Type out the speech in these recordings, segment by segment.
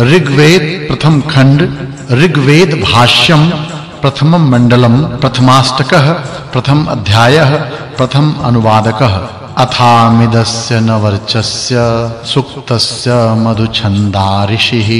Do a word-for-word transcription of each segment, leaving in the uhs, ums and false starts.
ऋग्वेद प्रथम खंड ऋग्वेद भाष्यम प्रथमं मंडलम प्रथमाष्टकः प्रथम अध्यायः प्रथम अनुवादकः अथामिदस्य न वर्चस्य सुक्तस्य मधुछन्दा ऋषिः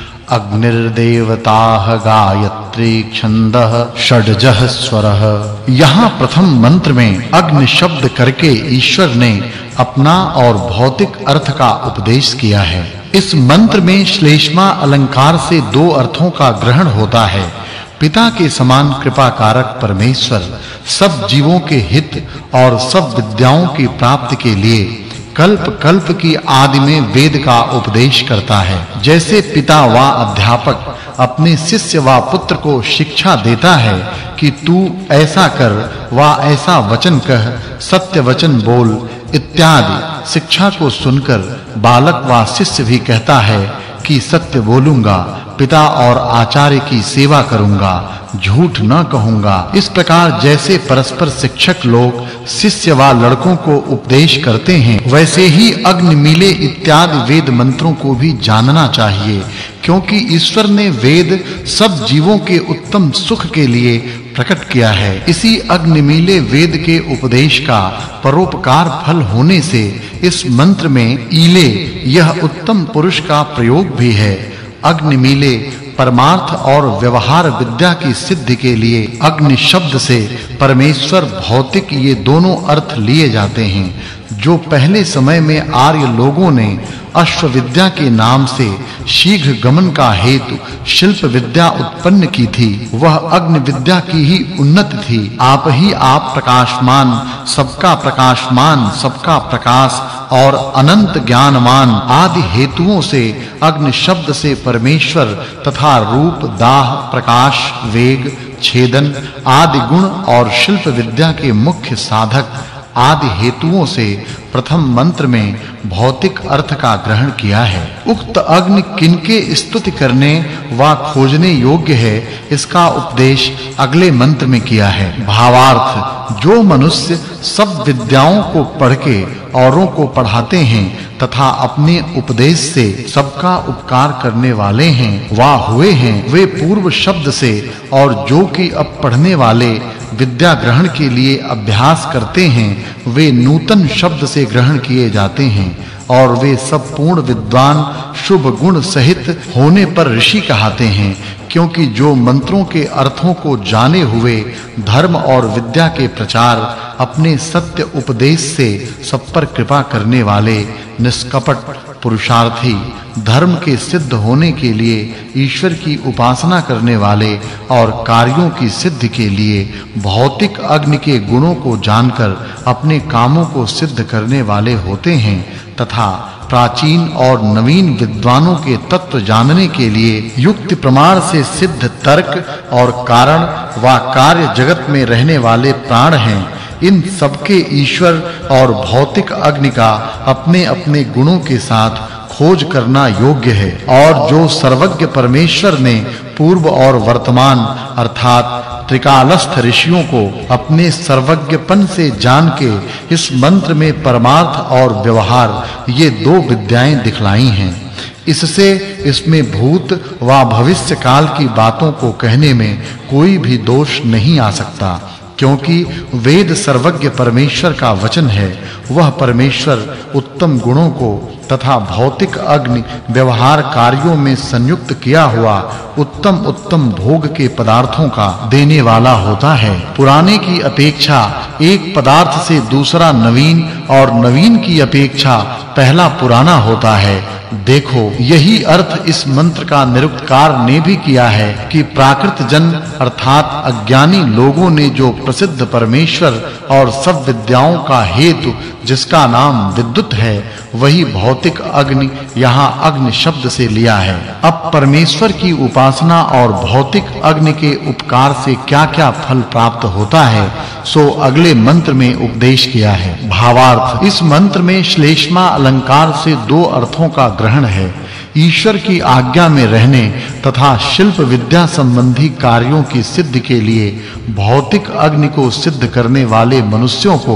अग्निर्देवताः गायत्री छन्दः षड्जः स्वरः। यहाँ प्रथम मंत्र में अग्नि शब्द करके ईश्वर ने अपना और भौतिक अर्थ का उपदेश किया है। इस मंत्र में श्लेष्मा अलंकार से दो अर्थों का ग्रहण होता है। पिता के समान कृपा कारक परमेश्वर सब जीवों के हित और सब विद्याओं की प्राप्ति के लिए कल्प कल्प की आदि में वेद का उपदेश करता है। जैसे पिता व अध्यापक अपने शिष्य व पुत्र को शिक्षा देता है कि तू ऐसा कर व ऐसा वचन कह, सत्य वचन बोल इत्यादि शिक्षा को सुनकर बालक व शिष्य भी कहता है कि सत्य बोलूंगा, पिता और आचार्य की सेवा करूंगा, झूठ न कहूंगा। इस प्रकार जैसे परस्पर शिक्षक लोग शिष्य व लड़कों को उपदेश करते हैं, वैसे ही अग्निमीले इत्यादि वेद मंत्रों को भी जानना चाहिए, क्योंकि ईश्वर ने वेद सब जीवों के उत्तम सुख के लिए प्रकट किया है। इसी अग्निमीले वेद के उपदेश का परोपकार फल होने से इस मंत्र में ईले यह उत्तम पुरुष का प्रयोग भी है। अग्निमीले परमार्थ और व्यवहार विद्या की सिद्धि के लिए अग्नि शब्द से परमेश्वर भौतिक ये दोनों अर्थ लिए जाते हैं। जो पहले समय में आर्य लोगों ने अश्व विद्या के नाम से शीघ्र गमन का हेतु शिल्प विद्या उत्पन्न की थी, वह अग्नि विद्या की ही उन्नति थी। आप ही आप प्रकाशमान, सबका प्रकाशमान, सबका प्रकाश और अनंत ज्ञानमान आदि हेतुओं से अग्नि शब्द से परमेश्वर तथा रूप, दाह, प्रकाश, वेग, छेदन आदि गुण और शिल्प विद्या के मुख्य साधक आदि हेतुओं से प्रथम मंत्र में भौतिक अर्थ का ग्रहण किया है। उक्त अग्नि किनके स्तुति करने व खोजने योग्य है, इसका उपदेश अगले मंत्र में किया है। भावार्थ, जो मनुष्य सब विद्याओं को पढ़ के औरों को पढ़ाते हैं तथा अपने उपदेश से सबका उपकार करने वाले हैं वा हुए हैं, वे पूर्व शब्द से और जो कि अब पढ़ने वाले विद्या ग्रहण के लिए अभ्यास करते हैं, वे नूतन शब्द से ग्रहण किए जाते हैं और वे सब पूर्ण विद्वान शुभ गुण सहित होने पर ऋषि कहते हैं। क्योंकि जो मंत्रों के अर्थों को जाने हुए धर्म और विद्या के प्रचार अपने सत्य उपदेश से सब पर कृपा करने वाले निष्कपट पुरुषार्थी, धर्म के सिद्ध होने के लिए ईश्वर की उपासना करने वाले और कार्यों की सिद्धि के लिए भौतिक अग्नि के गुणों को जानकर अपने कामों को सिद्ध करने वाले होते हैं, तथा प्राचीन और नवीन विद्वानों के तत्व जानने के लिए युक्ति प्रमाण से सिद्ध तर्क और कारण व कार्य जगत में रहने वाले प्राण हैं। इन सबके ईश्वर और भौतिक अग्नि का अपने-अपने गुणों के साथ खोज करना योग्य है। और जो सर्वज्ञ परमेश्वर ने पूर्व और वर्तमान अर्थात त्रिकालस्थ ऋषियों को अपने सर्वज्ञपन से जान के इस मंत्र में परमार्थ और व्यवहार ये दो विद्याएं दिखलाई हैं, इससे इसमें भूत व भविष्य काल की बातों को कहने में कोई भी दोष नहीं आ सकता, क्योंकि वेद सर्वज्ञ परमेश्वर का वचन है। वह परमेश्वर उत्तम गुणों को तथा भौतिक अग्नि व्यवहार कार्यों में संयुक्त किया हुआ उत्तम उत्तम भोग के पदार्थों का देने वाला होता है। पुराने की अपेक्षा एक पदार्थ से दूसरा नवीन और नवीन की अपेक्षा पहला पुराना होता है। देखो, यही अर्थ इस मंत्र का निरुक्तकार ने भी किया है कि प्राकृत जन अर्थात अज्ञानी लोगों ने जो प्रसिद्ध परमेश्वर और सब विद्याओं का हेतु जिसका नाम विद्युत है, वही भौतिक अग्नि यहाँ अग्नि शब्द से लिया है। अब परमेश्वर की उपासना और भौतिक अग्नि के उपकार से क्या-क्या फल प्राप्त होता है, सो अगले मंत्र में उपदेश किया है। भावार्थ, इस मंत्र में श्लेष्मा अलंकार से दो अर्थों का ग्रहण है। ईश्वर की आज्ञा में रहने तथा शिल्प विद्या संबंधी कार्यों की सिद्धि के लिए भौतिक अग्नि को सिद्ध करने वाले मनुष्यों को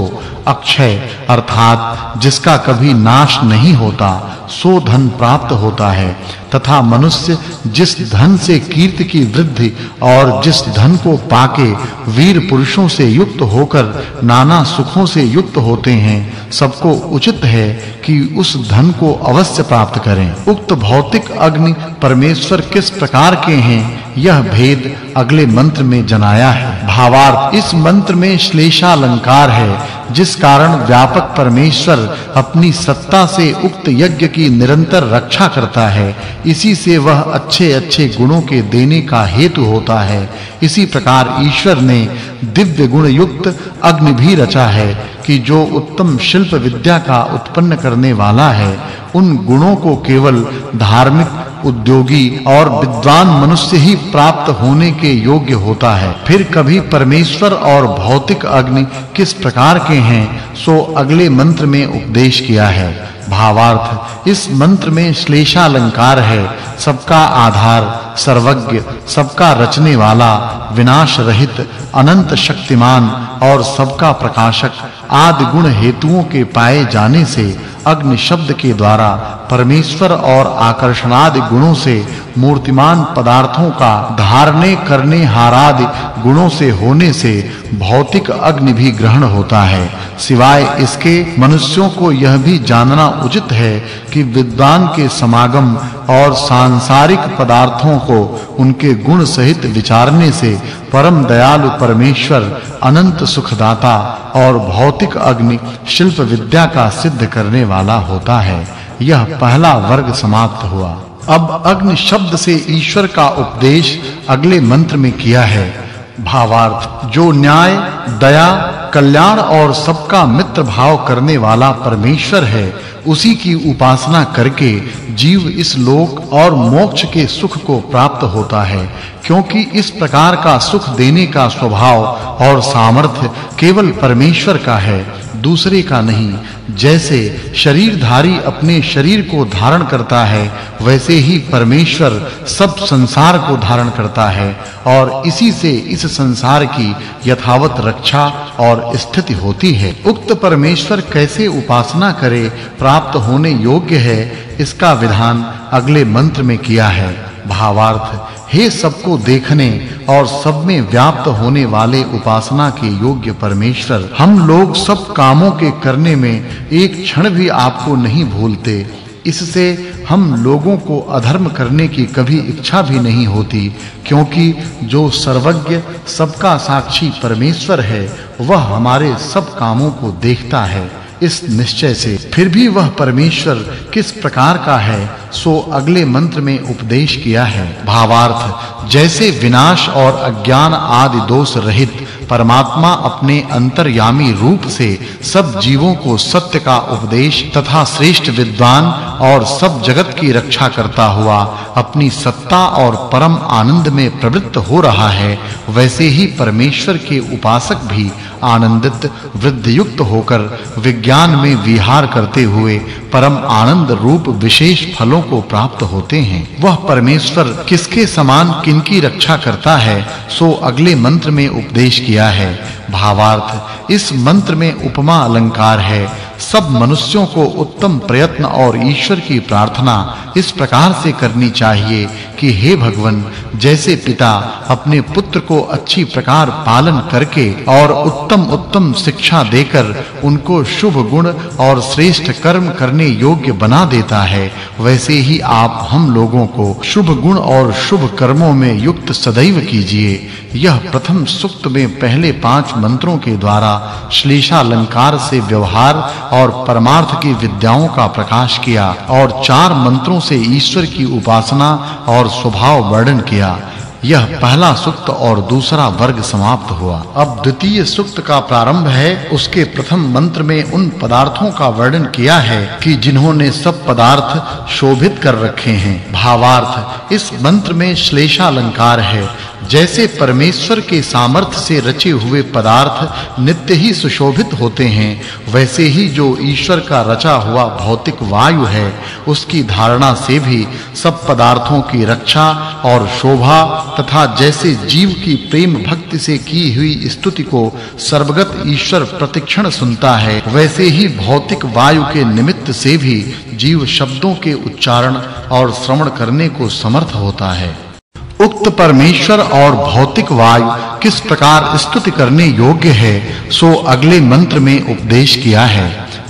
अक्षय अर्थात जिसका कभी नाश नहीं होता सो धन प्राप्त होता है तथा मनुष्य जिस धन से कीर्ति की वृद्धि और जिस धन को पाके वीर पुरुषों से युक्त होकर नाना सुखों से युक्त होते हैं सबको उचित है कि उस धन को अवश्य प्राप्त करें। उक्त भौतिक अग्नि परमेश्वर किस प्रकार के हैं यह भेद अगले मंत्र में जनाया है। भावार्थ इस मंत्र में श्लेषालंकार है जिस कारण व्यापक परमेश्वर अपनी सत्ता से उक्त यज्ञ की निरंतर रक्षा करता है इसी से वह अच्छे-अच्छे गुणों के देने का हेतु होता है। इसी प्रकार ईश्वर ने दिव्य गुण युक्त अग्नि भी रचा है कि जो उत्तम शिल्प विद्या का उत्पन्न करने वाला है उन गुणों को केवल धार्मिक उद्योगी और विद्वान मनुष्य ही प्राप्त होने के योग्य होता है। फिर कभी परमेश्वर और भौतिक अग्नि किस प्रकार के हैं सो अगले मंत्र में उपदेश किया है। भावार्थ इस मंत्र में श्लेषालंकार है सबका आधार सर्वज्ञ सबका रचने वाला विनाश रहित अनंत शक्तिमान और सबका प्रकाशक आदि गुण हेतुओं के पाए जाने से अग्नि शब्द के द्वारा परमेश्वर और आकर्षणादि गुणों से मूर्तिमान पदार्थों का धारणे करने हारादि गुणों से होने से भौतिक अग्नि भी ग्रहण होता है। सिवाय इसके मनुष्यों को यह भी जानना उचित है कि विद्वान के समागम और सांसारिक पदार्थों को उनके गुण सहित विचारने से परम दयालु परमेश्वर अनंत सुखदाता और भौतिक अग्नि शिल्प विद्या का सिद्ध करने वाला होता है। यह पहला वर्ग समाप्त हुआ। अब अग्नि शब्द से ईश्वर का उपदेश अगले मंत्र में किया है। भावार्थ जो न्याय दया कल्याण और सबका मित्र भाव करने वाला परमेश्वर है उसी की उपासना करके जीव इस लोक और मोक्ष के सुख को प्राप्त होता है क्योंकि इस प्रकार का सुख देने का स्वभाव और सामर्थ्य केवल परमेश्वर का है दूसरे का नहीं। जैसे शरीरधारी अपने शरीर को धारण करता है वैसे ही परमेश्वर सब संसार को धारण करता है और इसी से इस संसार की यथावत रक्षा और स्थिति होती है। उक्त परमेश्वर कैसे उपासना करे प्राप्त होने योग्य है इसका विधान अगले मंत्र में किया है। भावार्थ हे सबको देखने और सब में व्याप्त होने वाले उपासना के योग्य परमेश्वर हम लोग सब कामों के करने में एक क्षण भी आपको नहीं भूलते इससे हम लोगों को अधर्म करने की कभी इच्छा भी नहीं होती क्योंकि जो सर्वज्ञ सबका साक्षी परमेश्वर है वह हमारे सब कामों को देखता है। इस निश्चय से फिर भी वह परमेश्वर किस प्रकार का है सो अगले मंत्र में उपदेश किया है। भावार्थ जैसे विनाश और अज्ञान आदि दोष रहित परमात्मा अपने अंतर्यामी रूप से सब जीवों को सत्य का उपदेश तथा श्रेष्ठ विद्वान और सब जगत की रक्षा करता हुआ अपनी सत्ता और परम आनंद में प्रवृत्त हो रहा है वैसे ही परमेश्वर के उपासक भी आनंदित वृद्धि युक्त होकर विज्ञान में विहार करते हुए परम आनंद रूप विशेष फलों को प्राप्त होते हैं। वह परमेश्वर किसके समान किनकी रक्षा करता है सो अगले मंत्र में उपदेश किया है। भावार्थ इस मंत्र में उपमा अलंकार है। सब मनुष्यों को उत्तम प्रयत्न और ईश्वर की प्रार्थना इस प्रकार से करनी चाहिए कि हे भगवन जैसे पिता अपने पुत्र को अच्छी प्रकार पालन करके और उत्तम उत्तम शिक्षा देकर उनको शुभ गुण और श्रेष्ठ कर्म करने योग्य बना देता है वैसे ही आप हम लोगों को शुभ गुण और शुभ कर्मों में युक्त सदैव कीजिए। यह प्रथम सूक्त में पहले पांच मंत्रों के द्वारा श्लेषालंकार से व्यवहार और परमार्थ की विद्याओं का प्रकाश किया और चार मंत्रों से ईश्वर की उपासना और स्वभाव वर्णन किया। यह पहला सूक्त और दूसरा वर्ग समाप्त हुआ। अब द्वितीय सूक्त का प्रारंभ है। उसके प्रथम मंत्र में उन पदार्थों का वर्णन किया है कि जिन्होंने सब पदार्थ शोभित कर रखे हैं। भावार्थ इस मंत्र में श्लेषालंकार है। जैसे परमेश्वर के सामर्थ्य से रचे हुए पदार्थ नित्य ही सुशोभित होते हैं वैसे ही जो ईश्वर का रचा हुआ भौतिक वायु है उसकी धारणा से भी सब पदार्थों की रक्षा और शोभा तथा जैसे जीव की प्रेम भक्ति से की हुई स्तुति को सर्वगत ईश्वर प्रतिक्षण सुनता है, वैसे ही भौतिक वायु के निमित्त से भी जीव शब्दों के उच्चारण और श्रवण करने को समर्थ होता है। उक्त परमेश्वर और भौतिक वायु किस प्रकार स्तुति करने योग्य है, सो अगले मंत्र में उपदेश किया है।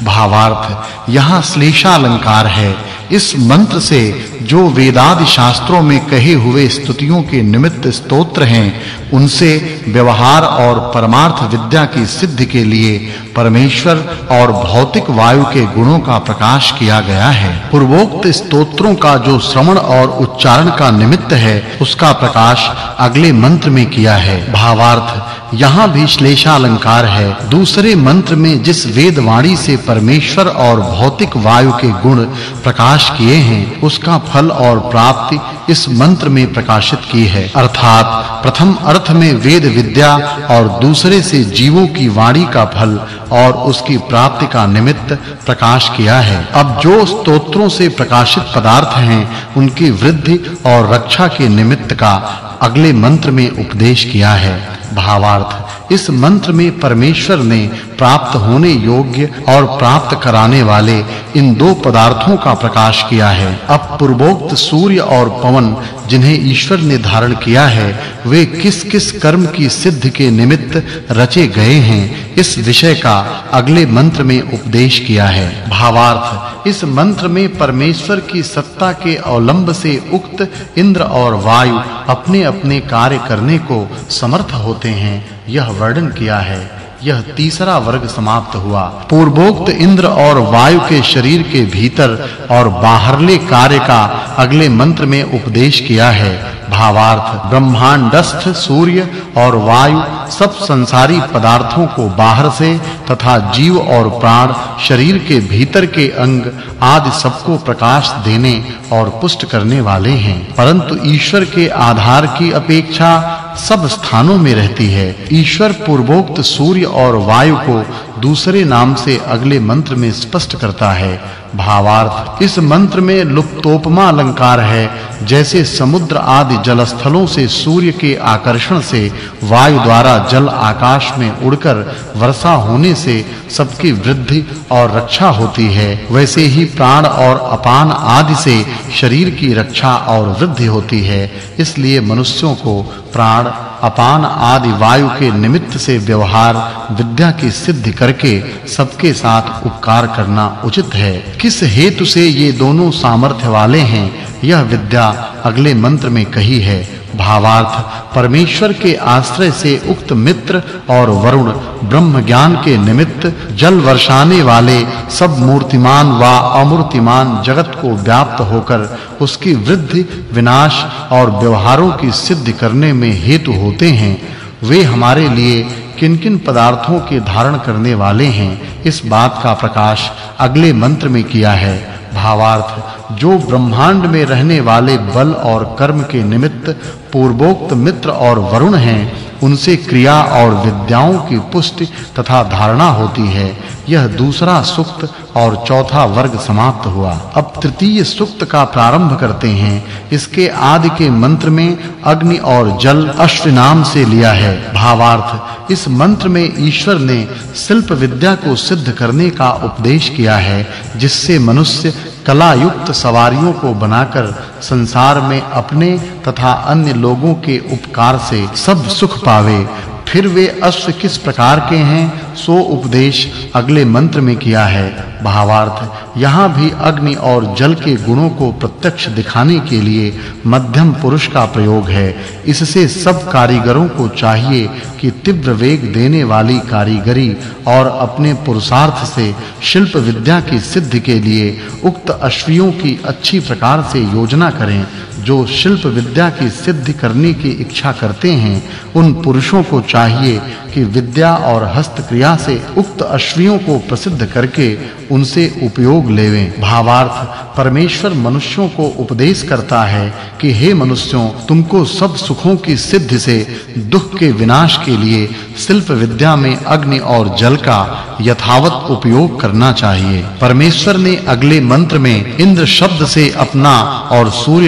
भावार्थ यहाँ श्लेषालंकार है। इस मंत्र से जो वेदादि शास्त्रों में कहे हुए स्तुतियों के निमित्त स्तोत्र हैं, उनसे व्यवहार और परमार्थ विद्या की सिद्धि के लिए परमेश्वर और भौतिक वायु के गुणों का प्रकाश किया गया है। पूर्वोक्त स्तोत्रों का जो श्रवण और उच्चारण का निमित्त है, उसका प्रकाश अगले मंत्र में किया है। भावार्थ यहाँ भी श्लेषालंकार है। दूसरे मंत्र में जिस वेद वाणी से परमेश्वर और भौतिक वायु के गुण प्रकाश किए हैं, उसका फल और प्राप्ति इस मंत्र में प्रकाशित की है। अर्थात प्रथम अर्थ में वेद विद्या और दूसरे से जीवों की वाणी का फल और उसकी प्राप्ति का निमित्त प्रकाश किया है। अब जो स्तोत्रों से प्रकाशित पदार्थ हैं, उनकी वृद्धि और रक्षा के निमित्त का अगले मंत्र में उपदेश किया है। भावार्थ इस मंत्र में परमेश्वर ने प्राप्त होने योग्य और प्राप्त कराने वाले इन दो पदार्थों का प्रकाश किया है। अब पूर्वोक्त सूर्य और पवन जिन्हें ईश्वर ने धारण किया है, वे किस-किस कर्म की सिद्धि के निमित्त रचे गए हैं, इस विषय का अगले मंत्र में उपदेश किया है। भावार्थ इस मंत्र में परमेश्वर की सत्ता के अवलंब से उक्त इंद्र और वायु अपने-अपने कार्य करने को समर्थ होते हैं, यह वर्णन किया है। यह तीसरा वर्ग समाप्त हुआ। पूर्वोक्त इंद्र और वायु के शरीर के भीतर और बाहरले कार्य का अगले मंत्र में उपदेश किया है। भावार्थ ब्रह्मांडस्थ सूर्य और वायु सब संसारी पदार्थों को बाहर से तथा जीव और प्राण शरीर के भीतर के अंग आदि सबको प्रकाश देने और पुष्ट करने वाले हैं, परंतु ईश्वर के आधार की अपेक्षा सब स्थानों में रहती है। ईश्वर पूर्वोक्त सूर्य और वायु को दूसरे नाम से अगले मंत्र में स्पष्ट करता है। भावार्थ इस मंत्र में लुप्तोपमा अलंकार है। जैसे समुद्र आदि जलस्थलों से सूर्य के आकर्षण से वायु द्वारा जल आकाश में उड़कर वर्षा होने से सबकी वृद्धि और रक्षा होती है, वैसे ही प्राण और अपान आदि से शरीर की रक्षा और वृद्धि होती है। इसलिए मनुष्यों को प्राण अपान आदि वायु के निमित्त से व्यवहार विद्या की सिद्धि करके सबके साथ उपकार करना उचित है। किस हेतु से ये दोनों सामर्थ्य वाले हैं, यह विद्या अगले मंत्र में कही है। भावार्थ परमेश्वर के आश्रय से उक्त मित्र और वरुण ब्रह्म ज्ञान के निमित्त जल वर्षाने वाले सब मूर्तिमान व अमूर्तिमान जगत को व्याप्त होकर उसकी वृद्धि विनाश और व्यवहारों की सिद्धि करने में हेतु होते हैं। वे हमारे लिए किन-किन पदार्थों के धारण करने वाले हैं, इस बात का प्रकाश अगले मंत्र में किया है। भावार्थ जो ब्रह्मांड में रहने वाले बल और कर्म के निमित्त पूर्वोक्त मित्र और वरुण हैं, उनसे क्रिया और विद्याओं की पुष्टि तथा धारणा होती है। यह दूसरा सूक्त और चौथा वर्ग समाप्त हुआ। अब तृतीय सूक्त का प्रारंभ करते हैं। इसके आदि के मंत्र में अग्नि और जल अश्व नाम से लिया है। भावार्थ इस मंत्र में ईश्वर ने शिल्प विद्या को सिद्ध करने का उपदेश किया है, जिससे मनुष्य कला युक्त सवारियों को बनाकर संसार में अपने तथा अन्य लोगों के उपकार से सब सुख पावे। फिर वे अश्व किस प्रकार के हैं, सो उपदेश अगले मंत्र में किया है। भावार्थ यहाँ भी अग्नि और जल के गुणों को प्रत्यक्ष दिखाने के लिए मध्यम पुरुष का प्रयोग है। इससे सब कारीगरों को चाहिए कि तीव्र वेग देने वाली कारीगरी और अपने पुरुषार्थ से शिल्प विद्या की सिद्धि के लिए उक्त अश्वियों की अच्छी प्रकार से योजना करें। जो शिल्प विद्या की सिद्धि करने की इच्छा करते हैं, उन पुरुषों को चाहिए कि विद्या और हस्त क्रिया से उक्त अश्वियों को प्रसिद्ध करके उनसे उपयोग लेवें। भावार्थ परमेश्वर मनुष्यों को उपदेश करता है कि हे मनुष्यों, तुमको सब सुखों की सिद्धि से दुख के विनाश के लिए शिल्प विद्या में अग्नि और जल का यथावत उपयोग करना चाहिए। परमेश्वर ने अगले मंत्र में इंद्र शब्द से अपना और सूर्य का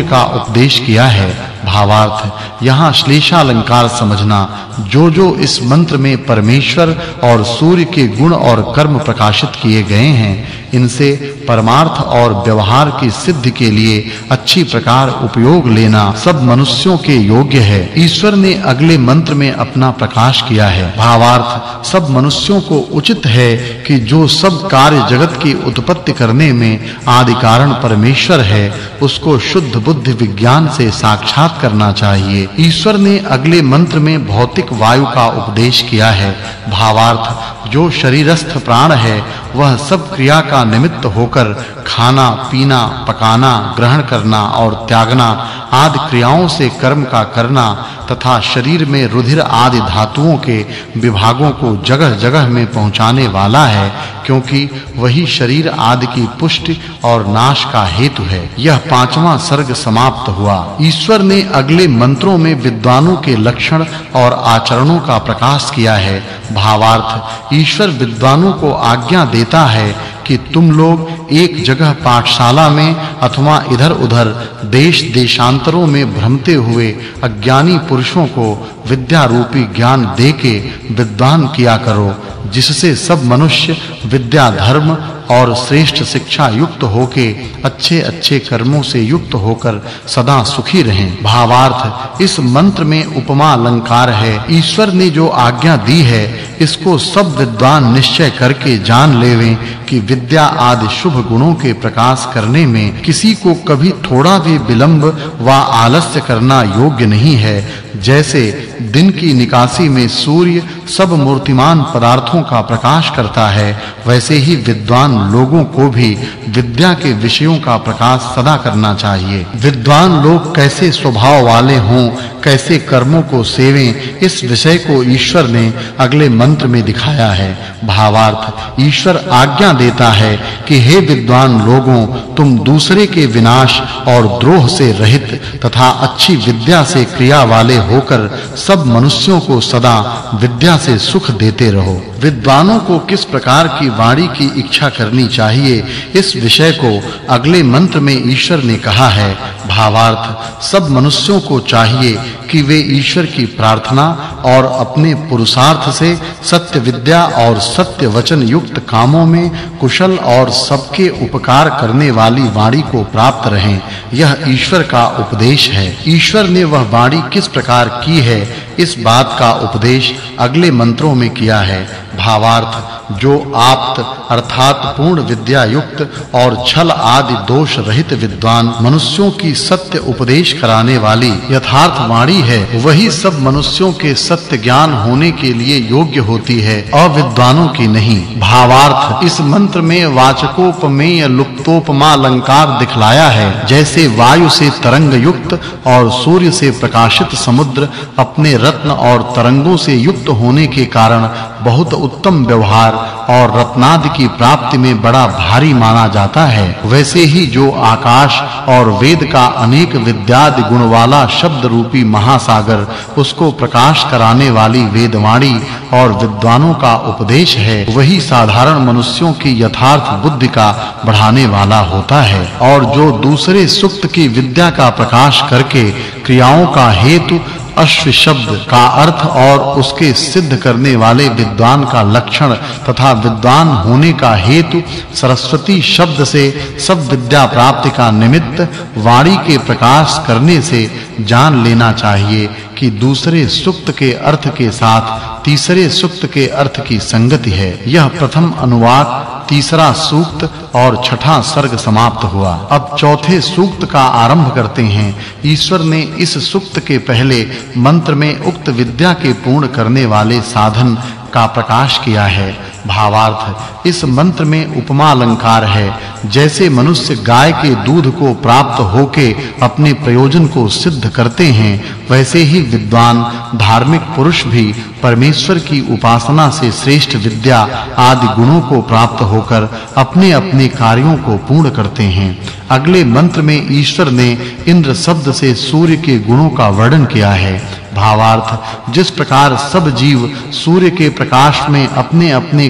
उपदेश किया है। भावार्थ, यहाँ श्लेषालंकार समझना। जो जो इस मंत्र में परमेश्वर और सूर्य के गुण और कर्म प्रकाशित किए गए हैं, इनसे परमार्थ और व्यवहार की सिद्धि के लिए अच्छी प्रकार उपयोग लेना सब मनुष्यों के योग्य है। ईश्वर ने अगले मंत्र में अपना प्रकाश किया है। भावार्थ, सब मनुष्यों को उचित है कि जो सब कार्य जगत की उत्पत्ति करने में आदि कारण परमेश्वर है, उसको शुद्ध बुद्धि विज्ञान से साक्षात करना चाहिए। ईश्वर ने अगले मंत्र में भौतिक वायु का उपदेश किया है। भावार्थ, जो शरीरस्थ प्राण है, वह सब क्रिया का निमित्त होकर खाना, पीना, पकाना, ग्रहण करना और त्यागना आदि क्रियाओं से कर्म का करना तथा शरीर में रुधिर आदि धातुओं के विभागों को जगह-जगह में पहुंचाने वाला है, क्योंकि वही शरीर आदि की पुष्टि और नाश का हेतु है। यह पांचवां सर्ग समाप्त हुआ। ईश्वर ने अगले मंत्रों में विद्वानों के लक्षण और आचरणों का प्रकाश किया है। भावार्थ, ईश्वर विद्वानों को आज्ञा देता है कि तुम लोग एक जगह पाठशाला में अथवा इधर-उधर देश देशांतरों में भ्रमते हुए अज्ञानी पुरुषों को विद्या रूपी ज्ञान देके विद्वान किया करो, जिससे सब मनुष्य विद्या, धर्म और श्रेष्ठ शिक्षा युक्त होके अच्छे-अच्छे कर्मों से युक्त होकर सदा सुखी रहें। भावार्थ, इस मंत्र में उपमा अलंकार है। ईश्वर ने जो आज्ञा दी है, इसको सब विद्वान निश्चय करके जान लेवें कि विद्या आदि शुभ गुणों के प्रकाश करने में किसी को कभी थोड़ा भी विलंब व आलस्य करना योग्य नहीं है। जैसे दिन की निकासी में सूर्य सब मूर्तिमान पदार्थों का प्रकाश करता है, वैसे ही विद्वान लोगों को भी विद्या के विषयों का प्रकाश सदा करना चाहिए। विद्वान लोग कैसे स्वभाव वाले हों, कैसे कर्मों को सेवें, इस विषय को ईश्वर ने अगले मंत्र में दिखाया है। भावार्थ, ईश्वर आज्ञा देता है कि हे विद्वान लोगों, तुम दूसरे के विनाश और द्रोह से रहित तथा अच्छी विद्या से क्रिया वाले होकर सब मनुष्यों को सदा विद्या से सुख देते रहो। विद्वानों को किस प्रकार की वाणी की इच्छा करनी चाहिए, इस विषय को अगले मंत्र में ईश्वर ने कहा है। भावार्थ, सब मनुष्यों को चाहिए कि वे ईश्वर की प्रार्थना और अपने पुरुषार्थ से सत्य विद्या और सत्य वचन युक्त कामों में कुशल और सबके उपकार करने वाली वाणी को प्राप्त रहें। यह ईश्वर का उपदेश है। ईश्वर ने वह वाणी किस प्रकार की है, इस बात का उपदेश अगले मंत्रों में किया है। भावार्थ, जो आप्त अर्थात पूर्ण विद्या युक्त और छल आदि दोष रहित विद्वान मनुष्यों की सत्य उपदेश कराने वाली यथार्थ वाणी है, वही सब मनुष्यों के सत्य ज्ञान होने के लिए योग्य होती है, अविद्वानों की नहीं। भावार्थ, इस मंत्र में वाचकोपमेय लुप्तोपमा अलंकार दिखलाया है। जैसे वायु से तरंग युक्त और सूर्य से प्रकाशित समुद्र अपने रत्न और तरंगों से युक्त होने के कारण बहुत उत्तम व्यवहार और रत्नादि की प्राप्ति में बड़ा भारी माना जाता है, वैसे ही जो आकाश और वेद का अनेक विद्यादि गुण वाला शब्द रूपी महासागर, उसको प्रकाश कराने वाली वेदवाणी और विद्वानों का उपदेश है, वही साधारण मनुष्यों की यथार्थ बुद्धि का बढ़ाने वाला होता है। और जो दूसरे सुक्त की विद्या का प्रकाश करके क्रियाओं का हेतु अश्व शब्द का अर्थ और उसके सिद्ध करने वाले विद्वान का लक्षण तथा विद्वान होने का हेतु सरस्वती शब्द से सब विद्या प्राप्ति का निमित्त वाणी के प्रकाश करने से जान लेना चाहिए कि दूसरे सुक्त के अर्थ के साथ तीसरे सुक्त के अर्थ की संगति है। यह प्रथम अनुवाद, तीसरा सूक्त और छठा सर्ग समाप्त हुआ। अब चौथे सूक्त का आरंभ करते हैं। ईश्वर ने इस सूक्त के पहले मंत्र में उक्त विद्या के पूर्ण करने वाले साधन का प्रकाश किया है। भावार्थ, इस मंत्र में उपमा अलंकार है। जैसे मनुष्य गाय के दूध को प्राप्त होके अपने प्रयोजन को सिद्ध करते हैं, वैसे ही विद्वान धार्मिक पुरुष भी परमेश्वर की उपासना से श्रेष्ठ विद्या आदि गुणों को प्राप्त होकर अपने-अपने कार्यों को पूर्ण करते हैं। अगले मंत्र में ईश्वर ने इंद्र शब्द से सूर्य के गुणों का वर्णन किया है। भावार्थ, जिस प्रकार सब जीव सूर्य के प्रकाश में अपने-अपने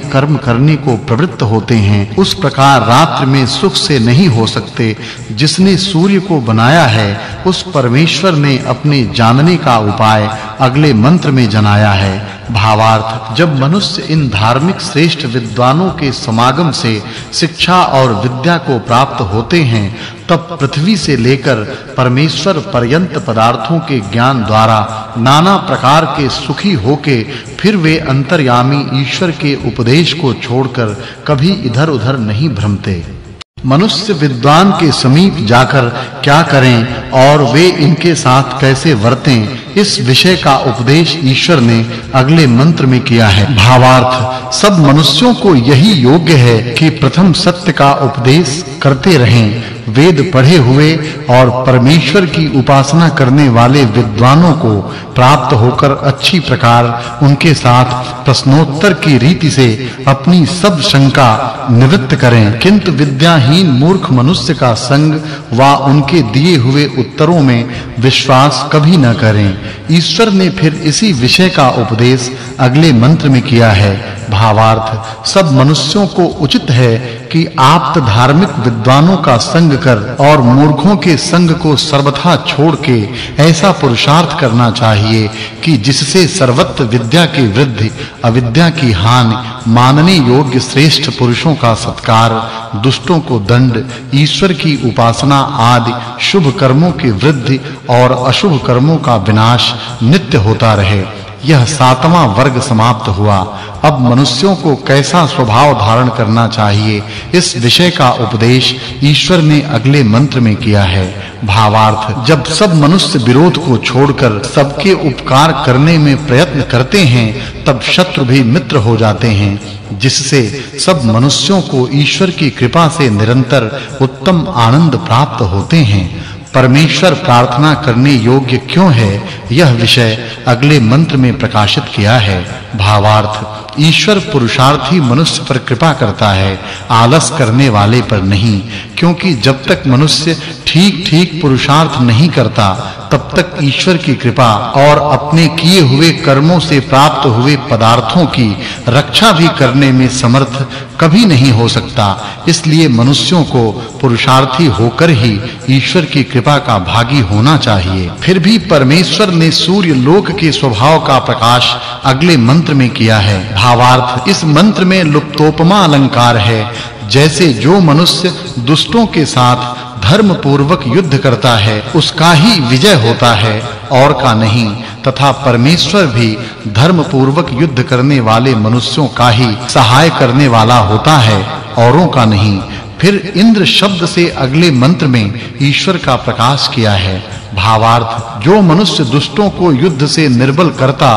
कर्म करने को प्रवृत्त होते हैं, उस प्रकार रात्रि में सुख से नहीं हो सकते। जिसने सूर्य को बनाया है, उस परमेश्वर ने अपने जानने का उपाय अगले मंत्र में जनाया है। भावार्थ, जब मनुष्य इन धार्मिक श्रेष्ठ विद्वानों के समागम से शिक्षा और विद्या को प्राप्त होते हैं, तब पृथ्वी से लेकर परमेश्वर पर्यंत पदार्थों के ज्ञान द्वारा नाना प्रकार के सुखी होके फिर वे अंतर्यामी ईश्वर के उपदेश को छोड़कर कभी इधर-उधर नहीं भ्रमते। मनुष्य विद्वान के समीप जाकर क्या करें और वे इनके साथ कैसे वर्तें, इस विषय का उपदेश ईश्वर ने अगले मंत्र में किया है। भावार्थ, सब मनुष्यों को यही योग्य है कि प्रथम सत्य का उपदेश करते रहें। वेद पढ़े हुए और परमेश्वर की उपासना करने वाले विद्वानों को प्राप्त होकर अच्छी प्रकार उनके साथ प्रश्नोत्तर की रीति से अपनी सब शंका निवृत्त करें, किंतु विद्याहीन मूर्ख मनुष्य का संग व उनके दिए हुए उत्तरों में विश्वास कभी न करें। ईश्वर ने फिर इसी विषय का उपदेश अगले मंत्र में किया है। भावार्थ, सब मनुष्यों को उचित है कि आप्त धार्मिक विद्वानों का संग कर और मूर्खों के संग को सर्वथा छोड़ के ऐसा पुरुषार्थ करना चाहिए कि जिससे सर्वत्र विद्या की वृद्धि, अविद्या की हानि, मानने योग्य श्रेष्ठ पुरुषों का सत्कार, दुष्टों को दंड, ईश्वर की उपासना आदि शुभ कर्मों की वृद्धि और अशुभ कर्मों का विनाश नित्य होता रहे। यह सातवां वर्ग समाप्त हुआ। अब मनुष्यों को कैसा स्वभाव धारण करना चाहिए, इस विषय का उपदेश ईश्वर ने अगले मंत्र में किया है। भावार्थ, जब सब मनुष्य विरोध को छोड़कर सबके उपकार करने में प्रयत्न करते हैं, तब शत्रु भी मित्र हो जाते हैं, जिससे सब मनुष्यों को ईश्वर की कृपा से निरंतर उत्तम आनंद प्राप्त होते हैं। परमेश्वर प्रार्थना करने योग्य क्यों है, यह विषय अगले मंत्र में प्रकाशित किया है। भावार्थ, ईश्वर पुरुषार्थी मनुष्य पर कृपा करता है, आलस करने वाले पर नहीं, क्योंकि जब तक मनुष्य ठीक-ठीक पुरुषार्थ नहीं करता, तब तक ईश्वर की कृपा और अपने किए हुए कर्मों से प्राप्त हुए पदार्थों की रक्षा भी करने में समर्थ कभी नहीं हो सकता। इसलिए मनुष्यों को पुरुषार्थी होकर ही ईश्वर की कृपा का भागी होना चाहिए। फिर भी परमेश्वर ने सूर्य लोक के स्वभाव का प्रकाश अगले मंत्र में किया है। भावार्थ, इस मंत्र में लुप्तोपमा अलंकार है। जैसे जो मनुष्य दुष्टों के साथ धर्म पूर्वक युद्ध करता है, उसका ही विजय होता है और का नहीं, तथा परमेश्वर भी धर्म पूर्वक युद्ध करने वाले मनुष्यों का ही सहाय करने वाला होता है, औरों का नहीं। फिर इंद्र शब्द से अगले मंत्र में ईश्वर का प्रकाश किया है। भावार्थ, जो मनुष्य दुष्टों को युद्ध से निर्बल करता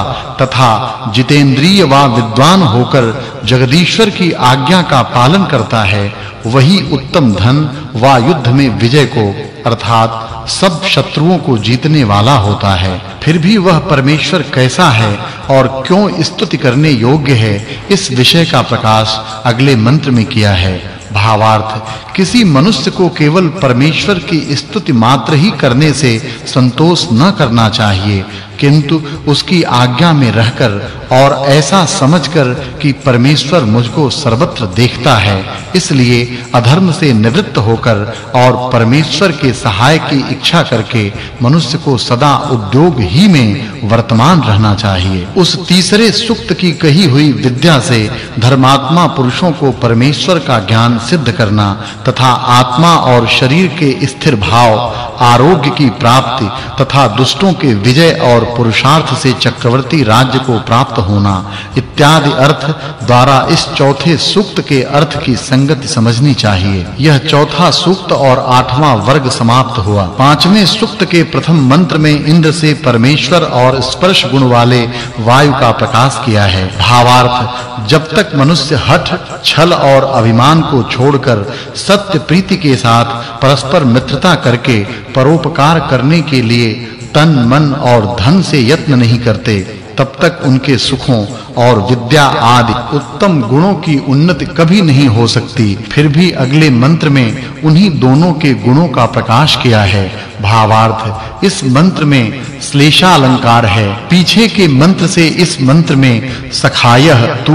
तथा जितेंद्रिय व विद्वान होकर जगदीश्वर की आज्ञा का पालन करता है, वही उत्तम धन व युद्ध में विजय को अर्थात सब शत्रुओं को जीतने वाला होता है। फिर भी वह परमेश्वर कैसा है और क्यों स्तुति करने योग्य है, इस विषय का प्रकाश अगले मंत्र में किया है। भावार्थ, किसी मनुष्य को केवल परमेश्वर की स्तुति मात्र ही करने से संतोष न करना चाहिए, किंतु उसकी आज्ञा में रहकर और ऐसा समझकर कि परमेश्वर मुझको सर्वत्र देखता है, इसलिए अधर्म से निवृत्त होकर और परमेश्वर के सहाय की इच्छा करके मनुष्य को सदा उद्योग ही में वर्तमान रहना चाहिए। उस तीसरे सूक्त की कही हुई विद्या से धर्मात्मा पुरुषों को परमेश्वर का ज्ञान सिद्ध करना तथा आत्मा और शरीर के स्थिर भाव, आरोग्य की प्राप्ति तथा दुष्टों के विजय और पुरुषार्थ से चक्रवर्ती राज्य को प्राप्त होना इत्यादि अर्थ द्वारा इस चौथे सूक्त के अर्थ की संगति समझनी चाहिए। यह चौथा सूक्त और आठवां वर्ग समाप्त हुआ। पांचवें सूक्त के प्रथम मंत्र में इंद्र से परमेश्वर और स्पर्श गुण वाले वायु का प्रकाश किया है। भावार्थ, जब तक मनुष्य हठ, छल और अभिमान को छोड़कर सत्य प्रीति के साथ परस्पर मित्रता करके परोपकार करने के लिए तन, मन और धन से यत्न नहीं करते, तब तक उनके सुखों और विद्या आदि उत्तम गुणों की उन्नति कभी नहीं हो सकती। फिर भी अगले मंत्र में उन्हीं दोनों के गुणों का प्रकाश किया है। भावार्थ इस मंत्र में श्लेषालंकार है। पीछे के मंत्र से इस मंत्र में सखायः तू